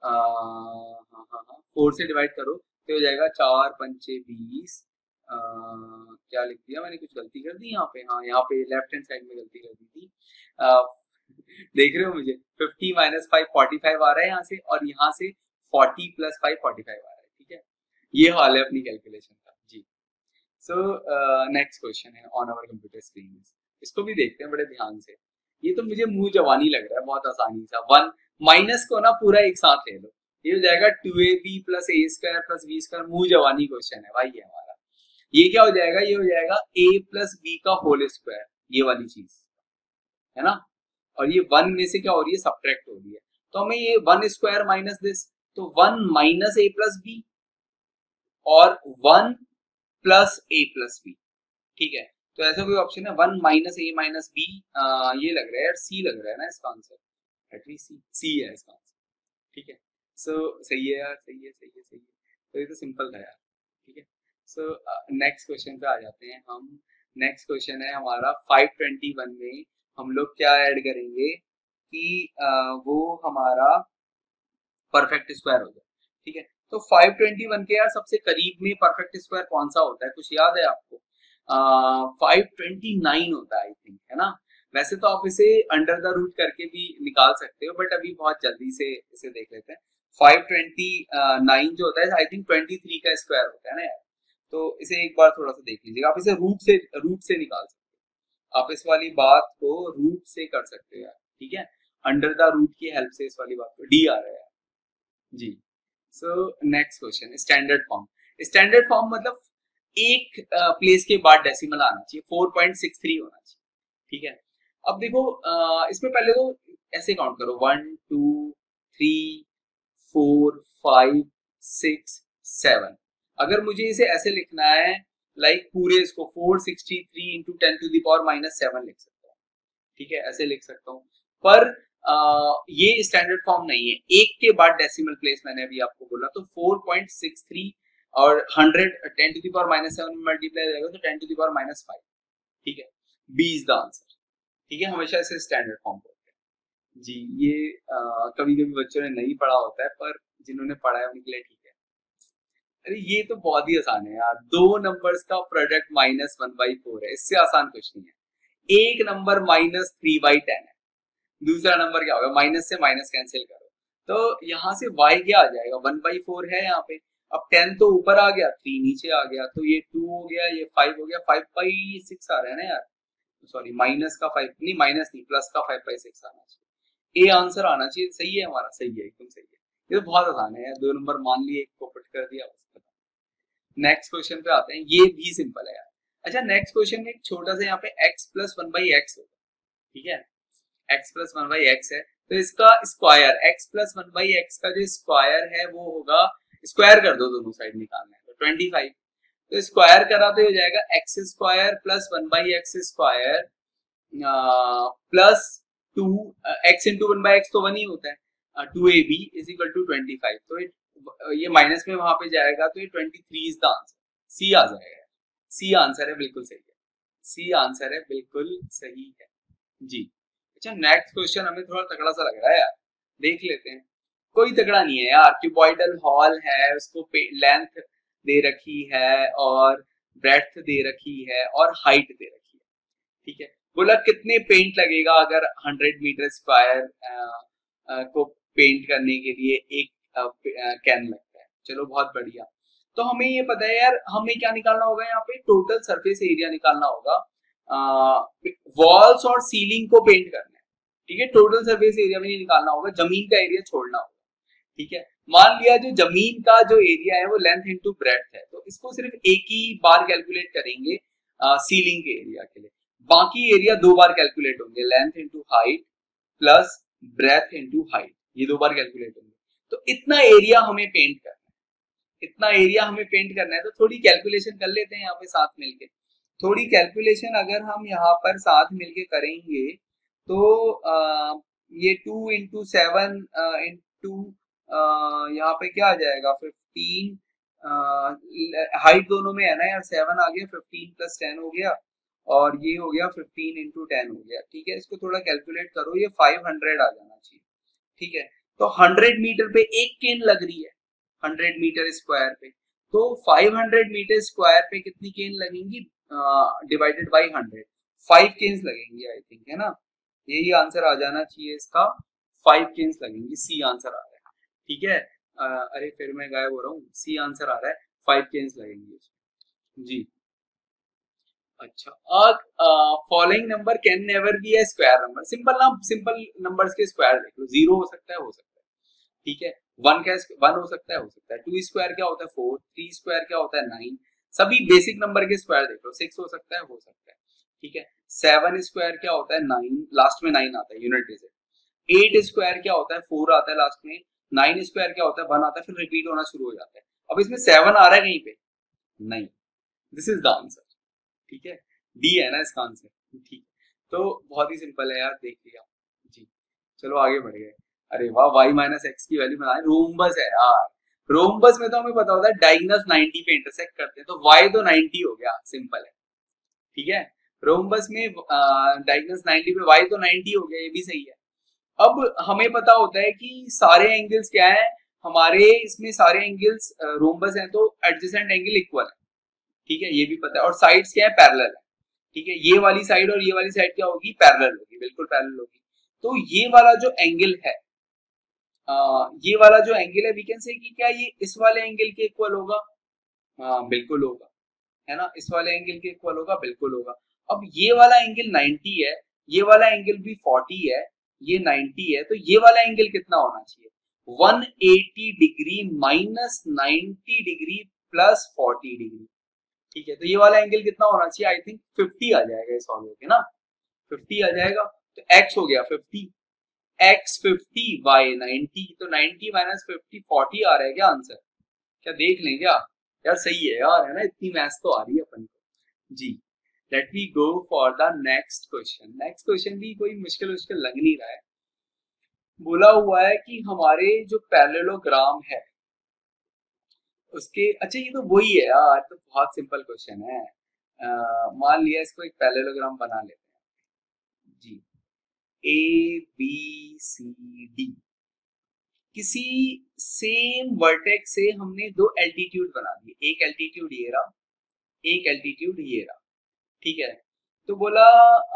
हाँ हाँ हाँ फोर से डिवाइड करो तो हो जाएगा चार पंचे बीस, Uh, क्या लिख दिया मैंने, कुछ गलती कर दी यहाँ पे, हाँ यहाँ पे लेफ्ट हैंड साइड में गलती कर दी थी, uh, देख रहे हो मुझे fifty minus five forty five आ रहा है यहाँ से, और यहाँ से forty plus five forty five आ रहा है, ठीक है, ये हाल है अपनी कैलकुलेशन का जी। सो नेक्स्ट क्वेश्चन है ऑन आवर कंप्यूटर स्क्रीन, इसको भी देखते हैं बड़े ध्यान से, ये तो मुझे मुंह जवानी लग रहा है, बहुत आसानी सा, वन माइनस को ना पूरा एक साथ ले लो, ये हो जाएगा two a b plus a square plus b square, मुंह जवानी क्वेश्चन है भाई ये हमारा, ये क्या हो जाएगा, ये हो जाएगा a प्लस बी का होल स्क्वायर, ये वाली चीज है ना, और ये वन में से क्या हो रही है, सब्ट्रैक्ट हो रही है, तो हमें ये वन स्क्वायर माइनस दिस, तो one minus a plus b और one plus a plus b, ठीक है, तो ऐसा कोई ऑप्शन है one minus a minus b, ये लग रहा है यार सी लग रहा है ना इसका आंसर, एटलीस्ट सी सी है इसका आंसर, ठीक है। सो so, सही है यार, सही है सही है सही है, तो ये तो सिंपल था यार, ठीक है। सो नेक्स्ट क्वेश्चन पे आ जाते हैं हम, नेक्स्ट क्वेश्चन है हमारा फाइव ट्वेंटी वन में हम लोग क्या ऐड करेंगे कि uh, वो हमारा परफेक्ट स्क्वायर हो जाए, ठीक है, तो फाइव ट्वेंटी वन के यार सबसे करीब में परफेक्ट स्क्वायर कौन सा होता है, कुछ याद है आपको, फाइव ट्वेंटी नाइन होता है आई थिंक, है ना, वैसे तो आप इसे अंडर द रूट करके भी निकाल सकते हो, बट अभी बहुत जल्दी से इसे देख लेते हैं, फाइव ट्वेंटी नाइन जो होता है आई थिंक ट्वेंटी थ्री का स्क्वायर होता है ना यार, तो इसे एक बार थोड़ा सा देख लीजिएगा, आप इसे रूट से रूट से निकाल सकते हो, आप इस वाली बात को रूट से कर सकते हो यार, ठीक है, अंडर द रूट की हेल्प से इस वाली बात को, डी आ रहा है जी। So next question standard form, standard form मतलब एक प्लेस uh, के बाद डेसिमल आना चाहिए, फोर पॉइंट सिक्स थ्री होना चाहिए, ठीक है। अब देखो uh, इसमें पहले तो ऐसे काउंट करो, one two three four five six seven, अगर मुझे इसे ऐसे लिखना है लाइक पूरे इसको four sixty three into ten to the power minus seven लिख सकता हूँ, ठीक है, ऐसे लिख सकता हूँ, पर आ, ये स्टैंडर्ड फॉर्म नहीं है, एक के बाद डेसिमल प्लेस मैंने अभी आपको बोला, तो फोर पॉइंट सिक्स थ्री और hundred ten to the power minus seven में मल्टीप्लाई रहेगा तो ten to the power minus five, ठीक है, बी इज द आंसर, ठीक है, हमेशा इसे स्टैंडर्ड फॉर्म बोलते हैं जी। ये आ, कभी कभी बच्चों ने नहीं पढ़ा होता है, पर जिन्होंने पढ़ा है उनके लिए ठीक है। अरे ये तो बहुत ही आसान है यार, दो नंबर्स का product minus one by four है, इससे आसान कुछ नहीं है, एक number minus three by ten है, दूसरा नंबर क्या होगा, माइनस से माइनस कैंसिल करो, तो यहाँ से y क्या आ जाएगा, वन बाई फोर है यहाँ पे, अब टेन तो ऊपर आ गया, थ्री नीचे आ गया, तो ये टू हो गया, ये फाइव हो गया, फाइव बाई सिक्स आ रहा है ना यार, सॉरी माइनस का फाइव नहीं, माइनस नहीं प्लस का फाइव बाई सिक्स आना चाहिए, ए आंसर आना चाहिए, सही है हमारा, सही है एकदम सही है, ये तो बहुत आसान है यार, दो नंबर मान लिए, एक को पुट कर दिया, नेक्स्ट क्वेश्चन पे आते हैं, ये भी सिंपल है यार। अच्छा नेक्स्ट क्वेश्चन में एक छोटा सा यहाँ पे x plus one by x होगा, ठीक है, x plus one by x है, तो इसका square x plus one by x का जो स्क्वायर है वो होगा, स्क्वायर कर दो, दोनों साइड निकालना है तो ट्वेंटी फाइव, तो स्क्वायर करा तो हो जाएगा x square plus one by x square plus two, x into one by x तो वन ही होता है, two a b is equal to twenty five, तो it, ये माइनस में वहां पे जाएगा तो ये twenty three is the answer, C आ जाएगा, सी आंसर है, बिल्कुल सही है, सी आंसर है, बिल्कुल सही है जी। अच्छा नेक्स्ट क्वेश्चन हमें थोड़ा तगड़ा सा लग रहा है यार, देख लेते हैं। कोई तगड़ा नहीं है यार, क्यूबॉइडल हॉल है, उसको लेंथ दे रखी है और ब्रेड्थ दे रखी है और हाइट दे रखी है, ठीक है। बोला कितने पेंट लगेगा अगर हंड्रेड मीटर स्क्वायर को पेंट करने के लिए एक कैन लगता है। चलो बहुत बढ़िया, तो हमें ये पता है यार, हमें क्या निकालना होगा यहाँ पे, टोटल सरफेस एरिया निकालना होगा, वॉल्स और सीलिंग को पेंट करना है, ठीक है। टोटल सरफेस एरिया में नहीं निकालना होगा, जमीन का एरिया छोड़ना होगा, ठीक है। मान लिया जो जमीन का जो एरिया है वो लेंथ इनटू ब्रेड्थ है, तो इसको सिर्फ एक ही बार कैलकुलेट करेंगे सीलिंग के एरिया के लिए, बाकी एरिया दो बार कैलकुलेट होंगे, length into height plus breadth into height, ये दो बार कैलकुलेट होंगे। तो इतना एरिया हमें पेंट करना है, इतना एरिया हमें पेंट करना है, तो थोड़ी कैलकुलेशन कर लेते हैं यहाँ पे साथ मिलके। थोड़ी कैलकुलेशन अगर हम यहाँ पर साथ मिलके करेंगे तो आ, ये टू इंटू सेवन इंटू यहाँ पे क्या आ जाएगा, फिफ्टीन, हाइट दोनों में है ना यार, सेवन आ गया, फिफ्टीन प्लस टेन हो गया, और ये हो गया फिफ्टीन इंटू टेन हो गया, ठीक है। इसको थोड़ा कैलकुलेट करो, ये फाइव हंड्रेड आ जाना चाहिए, ठीक है। तो हंड्रेड मीटर पे एक केन लग रही है, हंड्रेड मीटर स्क्वायर पे, तो फाइव हंड्रेड मीटर स्क्वायर पे कितनी केन लगेंगी, divided by hundred, five cans लगेंगी आई थिंक, है ना, यही आंसर आ जाना चाहिए इसका, फाइव केन्स लगेंगी, सी आंसर आ रहा है, ठीक है। आ, अरे फिर मैं गायब हो रहा हूँ, सी आंसर आ रहा है, फाइव केन्स लगेंगे जी। अच्छा, following number can never be a square number, simple ना, सिंपल नंबर्स के स्क्वायर देख लो, जीरो हो सकता है, हो सकता है, ठीक है, वन का वन हो सकता है, हो सकता है, टू स्क्वायर क्या होता है फोर, थ्री स्क्वायर क्या होता है नाइन, सभी बेसिक नंबर के स्क्वायर देख लो, सिक्स हो सकता है, हो सकता है, ठीक है। सेवन स्क्वायर क्या होता है नाइन, लास्ट में नाइन आता है, यूनिट डिजिट। एट स्क्वायर क्या होता है फोर आता है लास्ट में, नाइन स्क्वायर क्या होता है वन आता है, फिर रिपीट होना शुरू हो जाता है। अब इसमें सेवन आ रहा है कहीं पे नहीं, दिस इज द आंसर, ठीक है, डी है ना इसका आंसर, ठीक। तो बहुत ही सिंपल है यार, देख लिया जी। चलो आगे बढ़ गए। अरे वाह, y माइनस एक्स की वैल्यू बनाए, रोम्बस है यार, रोम्बस में तो हमें पता होता है डायगोनल नाइंटी पे इंटरसेक्ट करते हैं, तो y तो नाइंटी हो गया, सिंपल है, ठीक है। रोम्बस में डायगोनल नाइंटी पे y तो नाइंटी हो गया, ये भी सही है। अब हमें पता होता है कि सारे एंगल्स क्या है हमारे, इसमें सारे एंगल्स रोम्बस हैं तो एडजेसेंट एंगल इक्वल है, ठीक है, ये भी पता है, और साइड्स क्या है पैरेलल है, ठीक है। ये वाली साइड और ये वाली साइड क्या होगी, पैरेलल होगी, बिल्कुल पैरेलल होगी। तो ये वाला जो एंगल है, आ, ये वाला जो एंगल है, वी कैन से कि क्या ये इस वाले एंगल के इक्वल होगा, हाँ बिल्कुल होगा, है ना, इस वाले एंगल के इक्वल होगा, बिल्कुल होगा। अब ये वाला एंगल नाइंटी है, ये वाला एंगल भी फोर्टी है, ये नाइंटी है, तो ये वाला एंगल कितना होना चाहिए, one eighty degree minus ninety degree plus forty degree, ठीक है। तो ये वाला एंगल कितना होना चाहिए, आई थिंक फिफ्टी आ जाएगा, इस वाले के ना फिफ्टी आ जाएगा, तो x हो गया fifty, x fifty y ninety, तो नाइंटी माइनस फिफ्टी फोर्टी आ रहा है क्या आंसर, क्या देख लें क्या यार, सही है यार, है ना, इतनी मैथ्स तो आ रही है अपन को जी। Let me go for the next question. Next question भी कोई मुश्किल मुश्किल लग नहीं रहा है। बोला हुआ है कि हमारे जो पैरेललोग्राम है उसके, अच्छा ये तो वही है यार, तो बहुत सिंपल क्वेश्चन है। मान लिया इसको एक पैरेललोग्राम बना लेते हैं जी, ए बी सी डी, किसी सेम वर्टेक्स से हमने दो एल्टीट्यूड बना दिए, एक एल्टीट्यूड ये रहा, एक एल्टीट्यूड ये रहा, ठीक है। तो बोला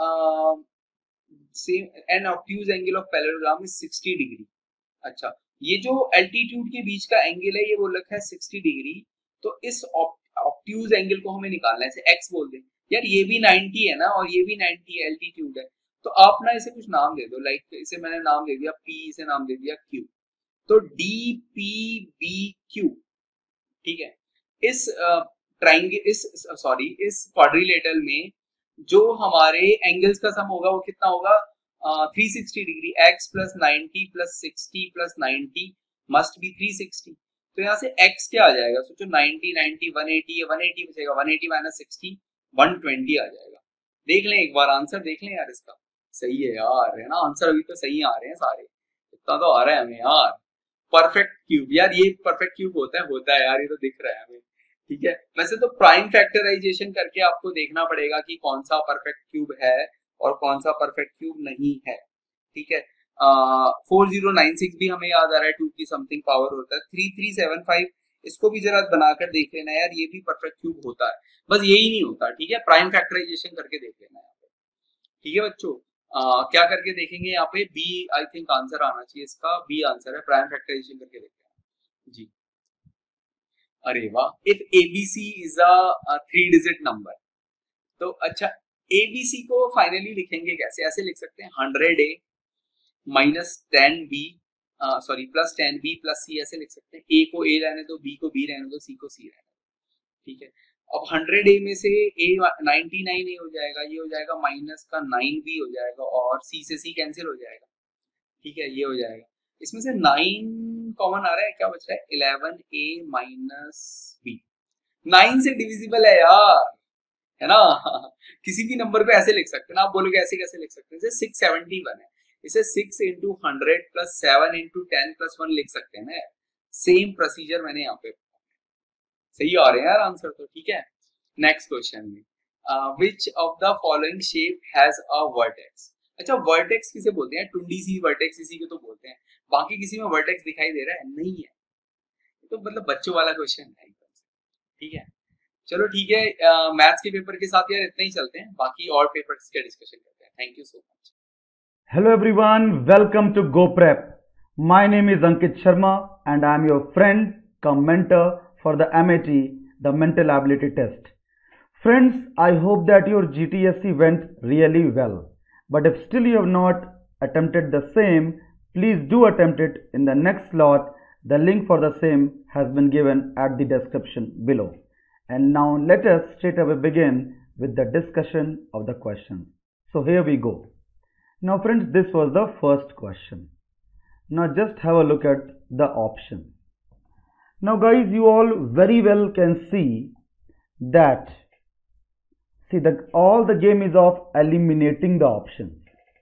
same an obtuse angle of parallelogram is sixty degree. अच्छा, ये जो एल्टीट्यूड के बीच का एंगल है ये बोल रखा है सिक्सटी डिग्री, तो इस ऑब्ट्यूज एंगल को हमें निकालना है, इसे x बोल दें यार, ये भी नाइंटी है ना और ये भी नाइंटी है, एल्टीट्यूड है, तो आप ना इसे कुछ नाम दे दो, लाइक इसे मैंने नाम दे दिया p, इसे नाम दे दिया q, तो डी पी बी क्यू, ठीक है। इस ट्राइंगल, इस सॉरी इस क्वाड्रिलेटरल में जो हमारे एंगल्स का सम होगा वो कितना होगा, three sixty degree, x plus ninety plus sixty plus ninety must be three sixty. तो यहाँ से x क्या आ जाएगा, सोचो ninety ninety one eighty, one eighty बचेगा, one eighty minus sixty one twenty आ जाएगा। देख लें एक बार आंसर देख लें यार इसका, सही है यार, है ना, आंसर अभी तो सही आ रहे हैं सारे, इतना तो आ रहा है हमें यार। परफेक्ट क्यूब, यार ये परफेक्ट क्यूब होता है, होता है यार, ये तो दिख रहा है हमें, ठीक है। वैसे तो प्राइम फैक्टराइजेशन करके आपको देखना पड़ेगा कि कौन सा परफेक्ट क्यूब है और कौन सा परफेक्ट क्यूब नहीं है, ठीक है। फोर जीरो नाइन सिक्स भी हमें याद आ रहा है, टू की समथिंग पावर होता है, थ्री थ्री सेवन फाइव इसको भी जरा बनाकर देख लेना यार, ये भी परफेक्ट क्यूब होता है, बस यही नहीं होता, ठीक है। प्राइम फैक्टराइजेशन करके देख लेना यहाँ पे, ठीक है बच्चों। uh, क्या करके देखेंगे यहाँ पे, बी आई थिंक आंसर आना चाहिए इसका, बी आंसर है, प्राइम फैक्टराइजेशन करके देखते हैं जी। अरे वाह, if ABC is a three digit number, तो अच्छा एबीसी को फाइनली लिखेंगे कैसे, ऐसे लिख सकते हैं hundred a minus ten b, sorry plus ten b plus c, ऐसे लिख सकते हैं। ए को ए रहने दो, बी को बी रहने दो, सी को सी रहने दो, ठीक है। अब हंड्रेड ए में से ए नाइनटी नाइन ए हो जाएगा, ये हो जाएगा माइनस का नाइन बी हो जाएगा, और सी से सी कैंसिल हो जाएगा, ठीक है, ये हो जाएगा। इसमें से नाइन कॉमन आ रहा है, क्या बच रहा है, eleven a minus b, nine से डिविजिबल है यार, है ना किसी भी नंबर को ऐसे लिख सकते हैं ना, आप बोलोगे ऐसे कैसे लिख सकते हैं, जैसे सिक्स सेवेंटी वन है, इसे six into hundred plus seven into ten plus one लिख सकते हैं ना, सेम प्रोसीजर मैंने यहाँ पे, सही आ रहे हैं यार आंसर तो, ठीक है। नेक्स्ट क्वेश्चन में, which of the following shape has a vertex, अच्छा वर्टेक्स किसे बोलते हैं, टुंडी सी वर्टेक्स इसी को तो बोलते हैं, बाकी किसी में वर्टेक्स दिखाई दे रहा है, नहीं है, तो मतलब बच्चों वाला क्वेश्चन है एकदम से, ठीक है। चलो ठीक है, मैथ्स के पेपर के साथ यार इतना ही चलते हैं, बाकी और पेपर्स के डिस्कशन करते हैं। Thank you so much.
Hello everyone, welcome to GoPrep. My name is Ankit Sharma and I am your friend cum mentor for the M A T, the Mental Ability Test. Friends, I hope that your G T S C went really well. But if still you have not attempted the same, please do attempt it in the next slot. The link for the same has been given at the description below. And now let us straight away begin with the discussion of the questions. So here we go. Now friends, this was the first question. Now just have a look at the options. Now guys, you all very well can see that, see that all the game is of eliminating the options.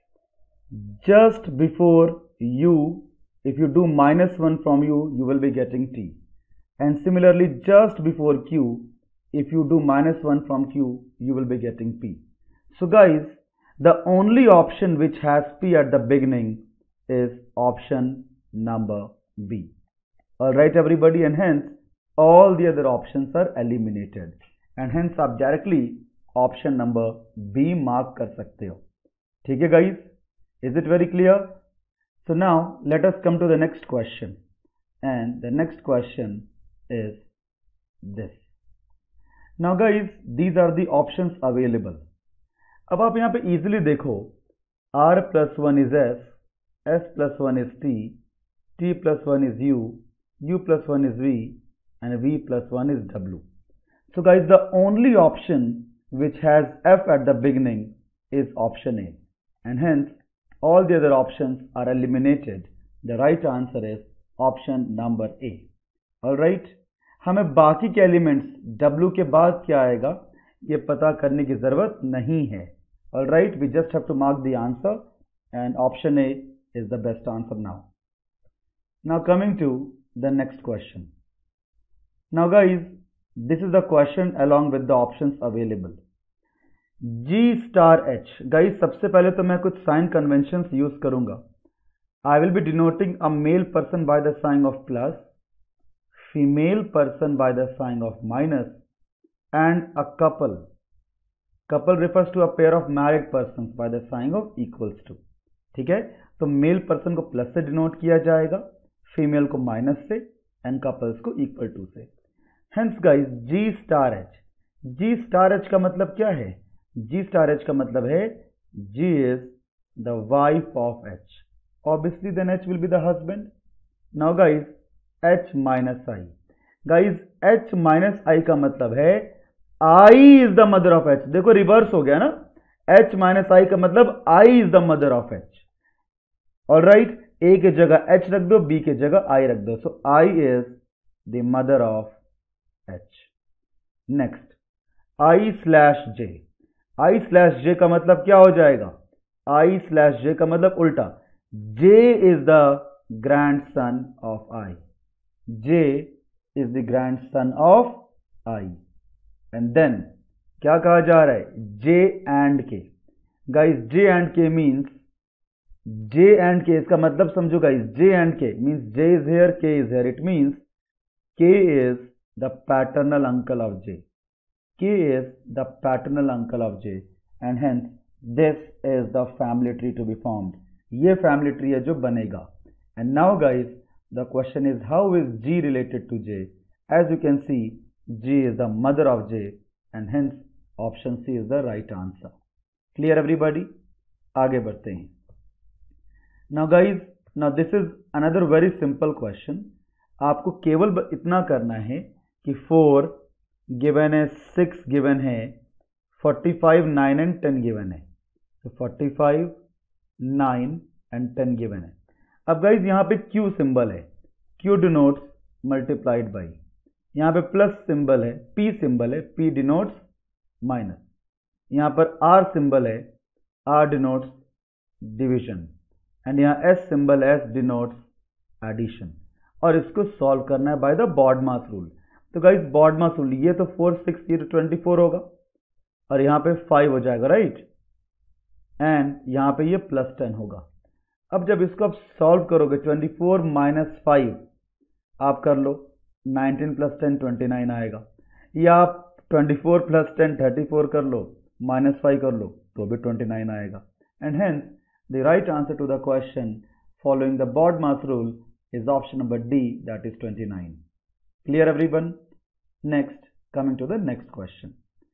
Just before u, if you do minus one from u, you will be getting t. And similarly just before q, if you do minus one from q, you will be getting p. So guys, the only option which has P at the beginning is option number B. Alright everybody, and hence all the other options are eliminated. And hence आप directly option number B mark कर सकते हो. ठीक है guys? Is it very clear? So now let us come to the next question. And the next question is this. Now guys, these are the options available. अब आप यहाँ पे easily देखो, r plus one is s, s plus one is t, t plus one is u, u plus one is v, and v plus one is w. So guys, the only option which has f at the beginning is option A, and hence all the other options are eliminated. The right answer is option number A. Alright, हमें बाकी के elements w के बाद क्या आएगा ये पता करने की जरूरत नहीं है. Alright, we just have to mark the answer, and option A is the best answer now. Now coming to the next question. Now guys, this is the question along with the options available. G star H. Guys, सबसे पहले तो मैं कुछ sign conventions use करूंगा. I will be denoting a male person by the sign of plus, female person by the sign of minus, and a couple. Couple refers to a pair of married persons by the sign of equals to. ठीक है, तो male person को plus से denote किया जाएगा, female को minus से, and couples को इक्वल टू से. Hence guys, G star H. G star H का मतलब क्या है? G स्टार H का मतलब है G is the wife of H. Obviously then H will be the husband. Now guys, H minus I. Guys, H minus I का मतलब है I is the mother of H. देखो reverse हो गया ना, H माइनस आई का मतलब I is the mother of H. All right, A की जगह H रख दो, B की जगह I रख दो. So I is the mother of H. Next, I slash J. I slash J का मतलब क्या हो जाएगा? I स्लैश J का मतलब उल्टा. J is the grandson of I. J is the grandson of I. And then क्या कहा जा रहा है? J and K. Guys, J and K means J and K, इसका मतलब समझो guys. J and K means J is here, K is here. It means K is the paternal uncle of J. K is the paternal uncle of J, and hence this is the family tree to be formed. ये family tree है जो बनेगा. And now guys, the question is, how is G related to J? As you can see, G is the mother of J, and hence option C is the right answer. Clear everybody? आगे बढ़ते हैं. Now guys, now this is another very simple question. आपको केवल इतना करना है कि four given है, सिक्स गिवन है, forty five, nine and ten given है. तो forty five, nine and ten given है. अब गाइज यहाँ पे Q सिंबल है. Q denotes multiplied by. यहाँ पे प्लस सिंबल है, P सिंबल है, P डिनोट्स माइनस. यहाँ पर R सिंबल है, R डिनोट्स डिवीजन. एंड यहाँ S सिंबल है, S डिनोट्स एडिशन. और इसको सॉल्व करना है बाय द बॉडमास रूल. तो गाइज बॉडमास रूल, ये तो फोर सिक्स ये तो ट्वेंटी फोर होगा, और यहाँ पे फाइव हो जाएगा, राइट. एंड यहाँ पे ये प्लस टेन होगा. अब जब इसको आप सॉल्व करोगे, ट्वेंटी फोर माइनस फाइव आप कर लो, nineteen plus ten twenty nine आएगा. या आप twenty four plus ten thirty four कर लो, माइनस फाइव कर लो तो भी ट्वेंटी नाइन आएगा. And hence the right answer to the question following the BODMAS rule is option number D, that is twenty nine. Clear everyone? Next, coming to the next question.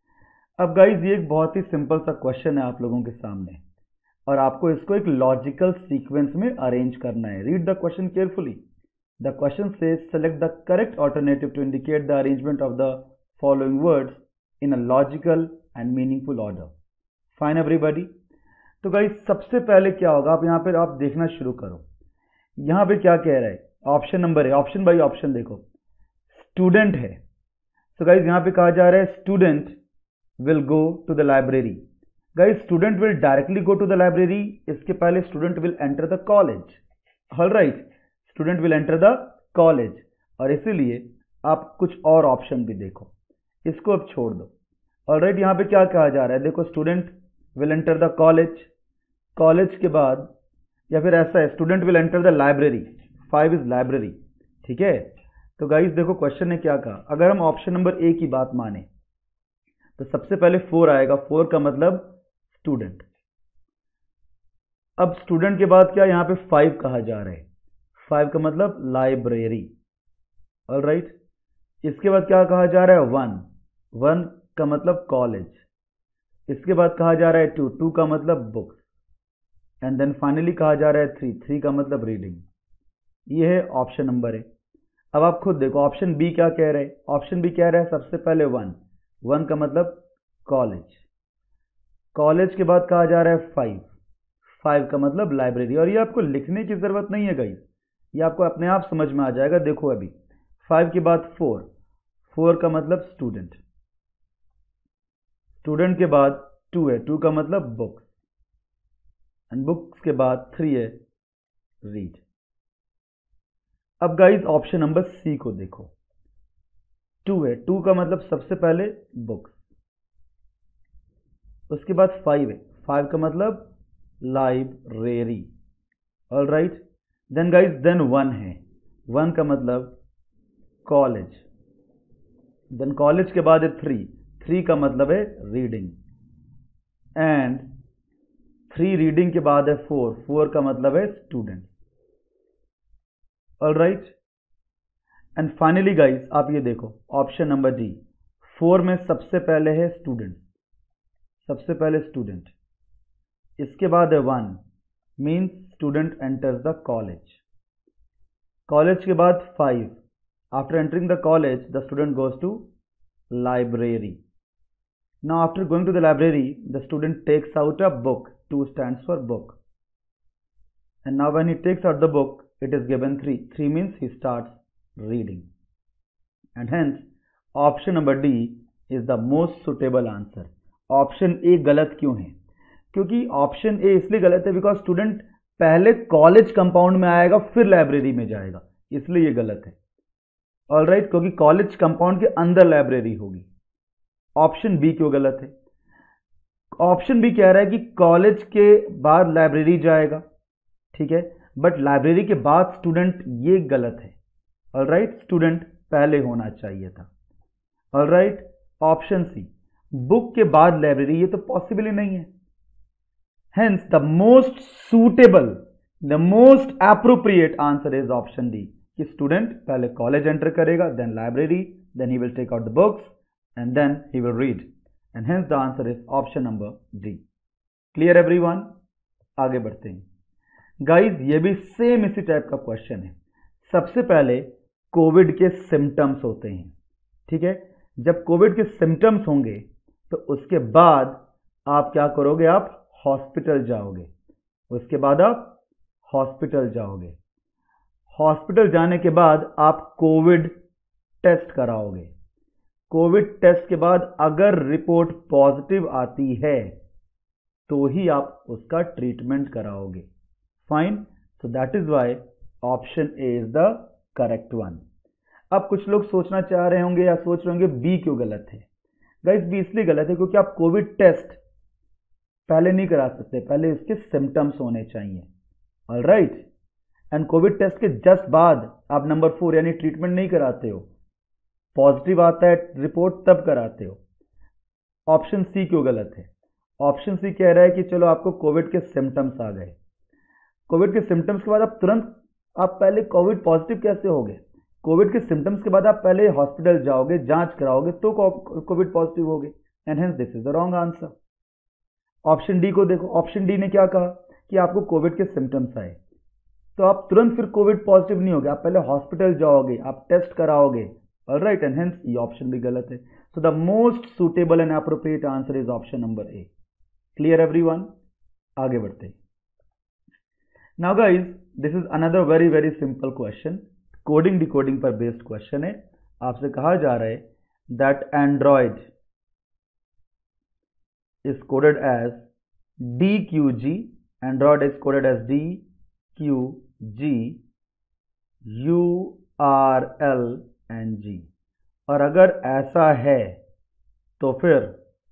अब guys ये एक बहुत ही simple सा question है आप लोगों के सामने, और आपको इसको एक लॉजिकल सीक्वेंस में अरेंज करना है. Read the question carefully. The question says select the correct alternative to indicate the arrangement of the following words in a logical and meaningful order. Fine everybody? तो गाइस सबसे पहले क्या होगा, आप यहाँ पे आप देखना शुरू करो. यहाँ पे क्या कह रहा है? ऑप्शन नंबर है, ऑप्शन बाई ऑप्शन देखो. स्टूडेंट है, सो गाइस यहाँ पे कहा जा रहा है student will go to the library. Guys student will directly go to the library, इसके पहले student will enter the college. All right, student will enter the college, और इसीलिए आप कुछ और ऑप्शन भी देखो, इसको अब छोड़ दो. ऑल राइट, यहाँ पे क्या कहा जा रहा है? देखो student will enter the college, college के बाद, या फिर ऐसा है student will enter the library, five is library. ठीक है, तो गाइस देखो क्वेश्चन ने क्या कहा. अगर हम ऑप्शन नंबर ए की बात माने तो सबसे पहले फोर आएगा. फोर का मतलब स्टूडेंट. अब स्टूडेंट के बाद क्या, यहां पे फाइव कहा जा रहा है. फाइव का मतलब लाइब्रेरी. ऑल राइट, इसके बाद क्या कहा जा रहा है? वन. वन का मतलब कॉलेज. इसके बाद कहा जा रहा है टू. टू का मतलब बुक्स. एंड देन फाइनली कहा जा रहा है थ्री. थ्री का मतलब रीडिंग. ये है ऑप्शन नंबर ए. अब आप खुद देखो ऑप्शन बी क्या कह रहे हैं. ऑप्शन बी कह रहा है सबसे पहले वन. वन का मतलब कॉलेज. कॉलेज के बाद कहा जा रहा है फाइव. फाइव का मतलब लाइब्रेरी. और ये आपको लिखने की जरूरत नहीं है गाइस, ये आपको अपने आप समझ में आ जाएगा. देखो अभी फाइव के बाद फोर. फोर का मतलब स्टूडेंट. स्टूडेंट के बाद टू है. टू का मतलब बुक्स. एंड बुक्स के बाद थ्री है रीड. अब गाइस ऑप्शन नंबर सी को देखो. टू है. टू का मतलब सबसे पहले बुक्स. उसके बाद फाइव है. फाइव का मतलब library. All right, then guys then one है. वन का मतलब कॉलेज. देन कॉलेज के बाद है थ्री. थ्री का मतलब है रीडिंग. एंड थ्री रीडिंग के बाद है फोर. फोर का मतलब है student. All right, and finally guys आप ये देखो ऑप्शन नंबर डी. फोर में सबसे पहले है स्टूडेंट. सबसे पहले स्टूडेंट, इसके बाद है one, means student enters the college. College के बाद five. After entering the college the student goes to library. Now after going to the library, the student takes out a book. Two stands for book. And now when he takes out the book, it is given three. Three means he starts reading. And hence, option number D is the most suitable answer. Option A गलत क्यों है? क्योंकि option A इसलिए गलत है because student पहले college compound में आएगा फिर लाइब्रेरी में जाएगा, इसलिए ये गलत है. ऑल राइट, क्योंकि कॉलेज कंपाउंड के अंदर लाइब्रेरी होगी. ऑप्शन बी क्यों गलत है? ऑप्शन बी कह रहा है कि कॉलेज के बाद लाइब्रेरी जाएगा, ठीक है, बट लाइब्रेरी के बाद स्टूडेंट, ये गलत है. ऑल राइट, स्टूडेंट पहले होना चाहिए था. All right, option C book के बाद लाइब्रेरी, ये तो पॉसिबल ही नहीं है. Hence the most suitable, the most appropriate answer is option D, कि स्टूडेंट पहले कॉलेज एंटर करेगा, then library, then he will take out the books and then he will read. And hence the answer is option number D. Clear everyone? आगे बढ़ते हैं. Guys ये भी same इसी type का क्वेश्चन है. सबसे पहले कोविड के सिम्टम्स होते हैं, ठीक है. जब कोविड के सिम्टम्स होंगे तो उसके बाद आप क्या करोगे? आप हॉस्पिटल जाओगे. उसके बाद आप हॉस्पिटल जाओगे. हॉस्पिटल जाने के बाद आप कोविड टेस्ट कराओगे. कोविड टेस्ट के बाद अगर रिपोर्ट पॉजिटिव आती है तो ही आप उसका ट्रीटमेंट कराओगे. Fine. So that is why option A is the correct one. अब कुछ लोग सोचना चाह रहे होंगे या सोच रहे होंगे बी क्यों गलत है. गाइस बी इसलिए गलत है क्योंकि आप कोविड टेस्ट पहले नहीं करा सकते, पहले इसके सिम्टम्स होने चाहिए. All right, and COVID test के जस्ट बाद आप नंबर फोर यानी ट्रीटमेंट नहीं कराते हो. पॉजिटिव आता है रिपोर्ट तब कराते हो. ऑप्शन सी क्यों गलत है? ऑप्शन सी कह रहा है कि चलो आपको कोविड के सिम्टम्स आ गए, कोविड के सिम्टम्स के बाद आप तुरंत, आप पहले कोविड पॉजिटिव कैसे हो गए? कोविड के सिम्टम्स के बाद आप पहले हॉस्पिटल जाओगे, जांच कराओगे तो कोविड पॉजिटिव होगे. And hence this is the wrong answer. Option D को देखो. ऑप्शन डी ने क्या कहा कि आपको कोविड के सिम्टम्स आए तो आप तुरंत फिर कोविड पॉजिटिव नहीं होगे, आप पहले हॉस्पिटल जाओगे, आप टेस्ट कराओगे. ऑलराइट, एंड हेंस ये ऑप्शन भी गलत है. So the most suitable and appropriate answer is option number A. Clear everyone? आगे बढ़ते हैं. Now guys this is another very very simple question. Coding decoding पर बेस्ड क्वेश्चन है. आपसे कहा जा रहा है that Android is coded as D Q G. Android is coded as D Q G U R L and G. और अगर ऐसा है तो फिर,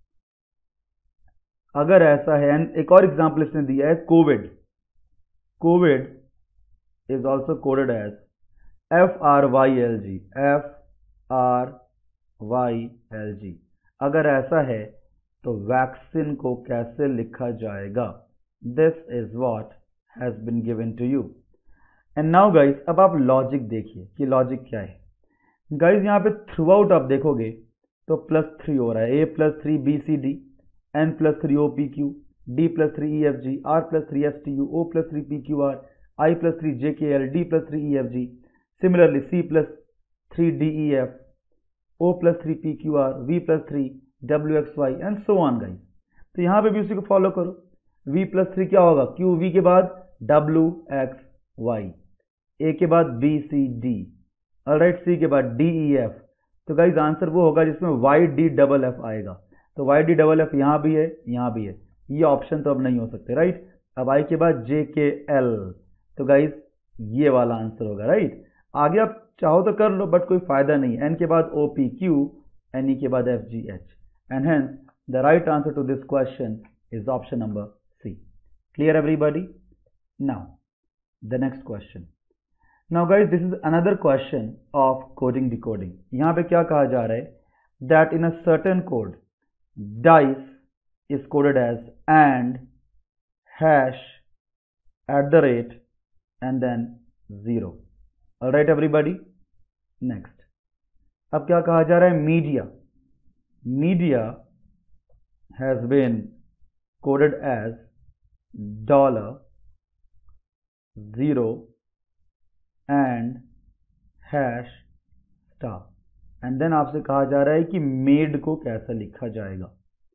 अगर ऐसा है, एंड एक और एग्जांपल इसने दिया है COVID. COVID is also coded as F R Y L G. F R Y L G. अगर ऐसा है तो वैक्सीन को कैसे लिखा जाएगा? This is what has been given to you. And now guys अब आप लॉजिक देखिए कि लॉजिक क्या है. गाइज यहाँ पे थ्रू आउट आप देखोगे तो प्लस थ्री हो रहा है. A plus three B C D, N plus three O P Q, D plus three E F G, R plus three S T U, O plus three P Q R, I plus three J K L, D plus three E F G. Similarly C plus three D E F, O plus three P Q R, V plus three W X Y and so on guys. तो यहाँ पे भी उसी को follow करो. v plus three क्या होगा? Q. v के बाद डब्ल्यू एक्स वाई, ए के बाद B C D, alright, C के बाद डी ई एफ. तो गाइस आंसर वो होगा जिसमें वाई डी डबल एफ आएगा. तो वाई डी डबल एफ यहाँ भी है, यहाँ भी है. ये ऑप्शन तो अब नहीं हो सकते, राइट. अब आई के बाद जे के एल, तो गाइस ये वाला आंसर होगा, राइट. आगे आप चाहो तो कर लो बट कोई फायदा नहीं. एन के बाद O P Q, N E के बाद F G H. And hence the right answer to this question is option number C. Clear everybody? Now the next question. Now guys this is another question of coding decoding. यहाँ पे क्या कहा जा रहा है? That in a certain code dice is coded as and, hash, at the rate and then zero. Alright everybody? Next. अब क्या कहा जा रहा है? Media. Media has been coded as dollar, zero and hash star. And then आपसे कहा जा रहा है कि made को कैसे लिखा जाएगा.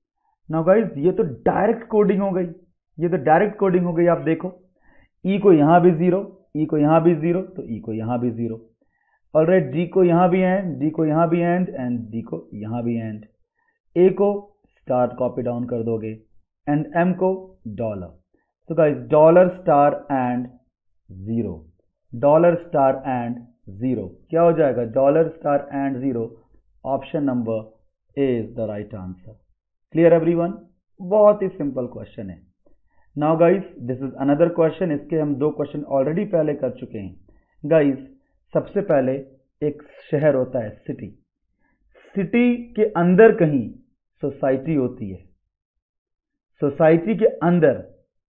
नाउ गाइस ये तो डायरेक्ट कोडिंग हो गई, ये तो डायरेक्ट कोडिंग हो गई। आप देखो ई को यहाँ भी जीरो, ई को यहाँ भी जीरो, तो ई को यहाँ भी जीरो। ऑलराइट, डी को यहाँ भी एंड, डी को यहाँ भी एंड एंड डी को यहाँ भी एंड। ए को स्टार कॉपी डाउन कर दोगे एंड एम को डॉलर। तो guys dollar star and zero, dollar star and zero क्या हो जाएगा? Dollar star and zero. Option number A is the right answer. Clear everyone? बहुत ही सिंपल क्वेश्चन है। Now guys this is another question. इसके हम दो क्वेश्चन ऑलरेडी पहले कर चुके हैं। गाइस सबसे पहले एक शहर होता है सिटी, सिटी के अंदर कहीं सोसाइटी होती है, सोसाइटी के अंदर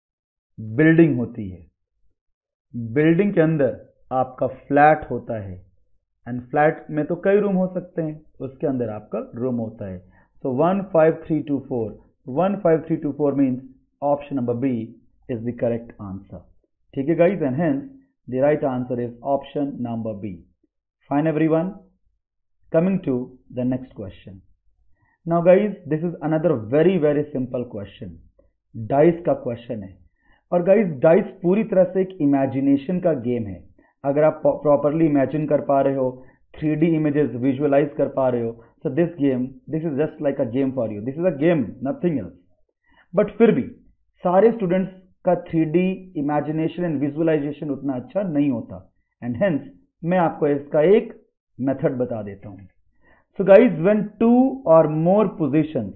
बिल्डिंग होती है, बिल्डिंग के अंदर आपका फ्लैट होता है एंड फ्लैट में तो कई रूम हो सकते हैं, उसके अंदर आपका रूम होता है। So one five three two four, one five three two four means option number B is the correct answer. ठीक है guys, and hence the right answer is option number B. Fine everyone, coming to the next question. Now guys this is another very very simple question, dice का question है। और guys dice पूरी तरह से एक imagination का game है। अगर आप प्रॉपरली इमेजिन कर पा रहे हो, थ्री डी इमेजेस विजुअलाइज कर पा रहे हो, so this game this is just like a game for you, this is a game, nothing else. But फिर भी सारे स्टूडेंट्स का three D imagination and visualization उतना अच्छा नहीं होता, एंड हेंस मैं आपको इसका एक मेथड बता देता हूं। सो गाइज व्हेन टू और more positions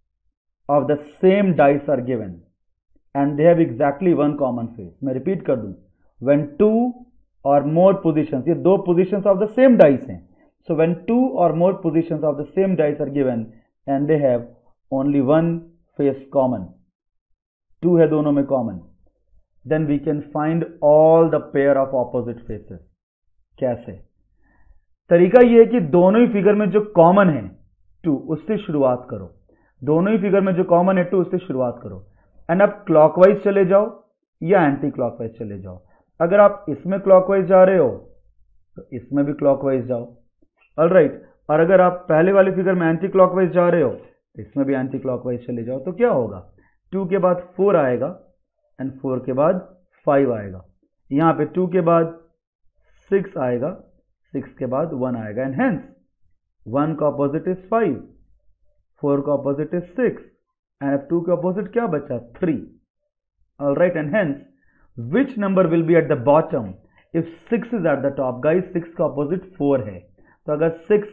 of the same dice are given and they have exactly one common face, मैं रिपीट कर दूं, when two or more positions, ये दो positions of the same dice हैं, so when two or more positions of the same dice are given and they have only one face common, two है दोनों में common, then we can find all the pair of opposite faces। कैसे? तरीका ये है कि दोनों ही figure में जो कॉमन है टू, उससे शुरुआत करो, दोनों ही फिगर में जो कॉमन है टू, उससे शुरुआत करो एंड आप क्लॉकवाइज चले जाओ या एंटी क्लॉकवाइज चले जाओ। अगर आप इसमें क्लॉकवाइज जा रहे हो तो इसमें भी क्लॉकवाइज जाओ, ऑलराइट। और अगर आप पहले वाले फिगर में एंटी क्लॉकवाइज जा रहे हो तो इसमें भी एंटी क्लॉकवाइज चले जाओ। तो क्या होगा? टू के बाद फोर आएगा एंड फोर के बाद फाइव आएगा, यहाँ पे टू के बाद सिक्स आएगा, सिक्स के बाद वन आएगा, एंड हेंस वन का ऑपोजिट इज फाइव, फोर का ऑपोजिट इज सिक्स, and अब टू के ऑपोजिट क्या बचा? Three. Alright, and hence which number will be at the bottom if six is at the top? Guys six का opposite four है, तो अगर six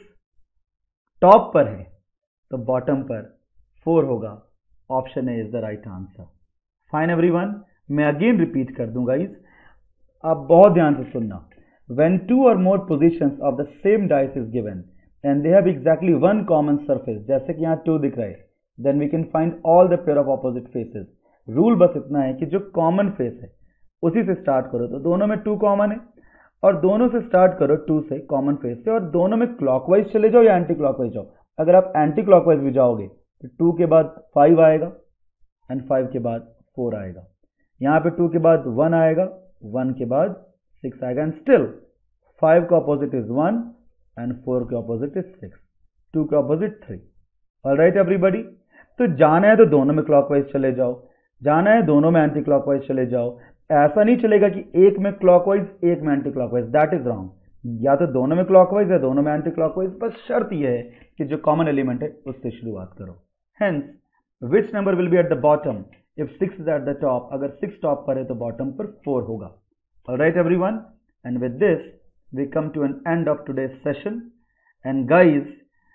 top पर है तो बॉटम पर फोर होगा। Option A is the right answer. Fine everyone, मैं अगेन रिपीट कर दूं गाइस, आप बहुत ध्यान से सुनना। When two or more positions of the same dice is given and they have exactly one common surface, जैसे कि यहाँ टू दिख रहा है, then we can find all the pair of opposite faces। Rule बस इतना है कि जो कॉमन फेस है उसी से स्टार्ट करो। तो दोनों में टू कॉमन है और दोनों से स्टार्ट करो टू से, कॉमन फेस से, और दोनों में क्लॉकवाइज चले जाओ या एंटी क्लॉकवाइज जाओ। अगर आप एंटी क्लॉकवाइज भी जाओगे तो टू के बाद फाइव आएगा एंड फाइव के बाद फोर आएगा, यहाँ पे टू के बाद वन आएगा, वन के बाद सिक्स आएगा, एंड स्टिल फाइव का opposite is one and four के ऑपोजिट इज सिक्स, टू के ऑपोजिट थ्री। ऑलराइट एवरीबॉडी, तो जाना है तो दोनों में क्लॉकवाइज चले जाओ, जाना है दोनों में एंटी क्लॉकवाइज चले जाओ। ऐसा नहीं चलेगा कि एक में क्लॉकवाइज एक में anti clockwise, that is wrong. या तो दोनों में क्लॉकवाइज या दोनों में एंटी क्लॉकवाइज, बस शर्त यह है कि जो कॉमन एलिमेंट है उससे शुरुआत करो। Hence which number will be at the bottom if six is at the top? अगर सिक्स टॉप पर है तो बॉटम पर फोर होगा। Alright everyone, and with this we come to an end of today's session. And guys,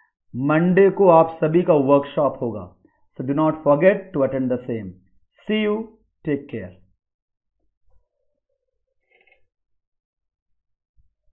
Monday को आप सभी का वर्कशॉप होगा, so do not forget to attend the same. See you, take care.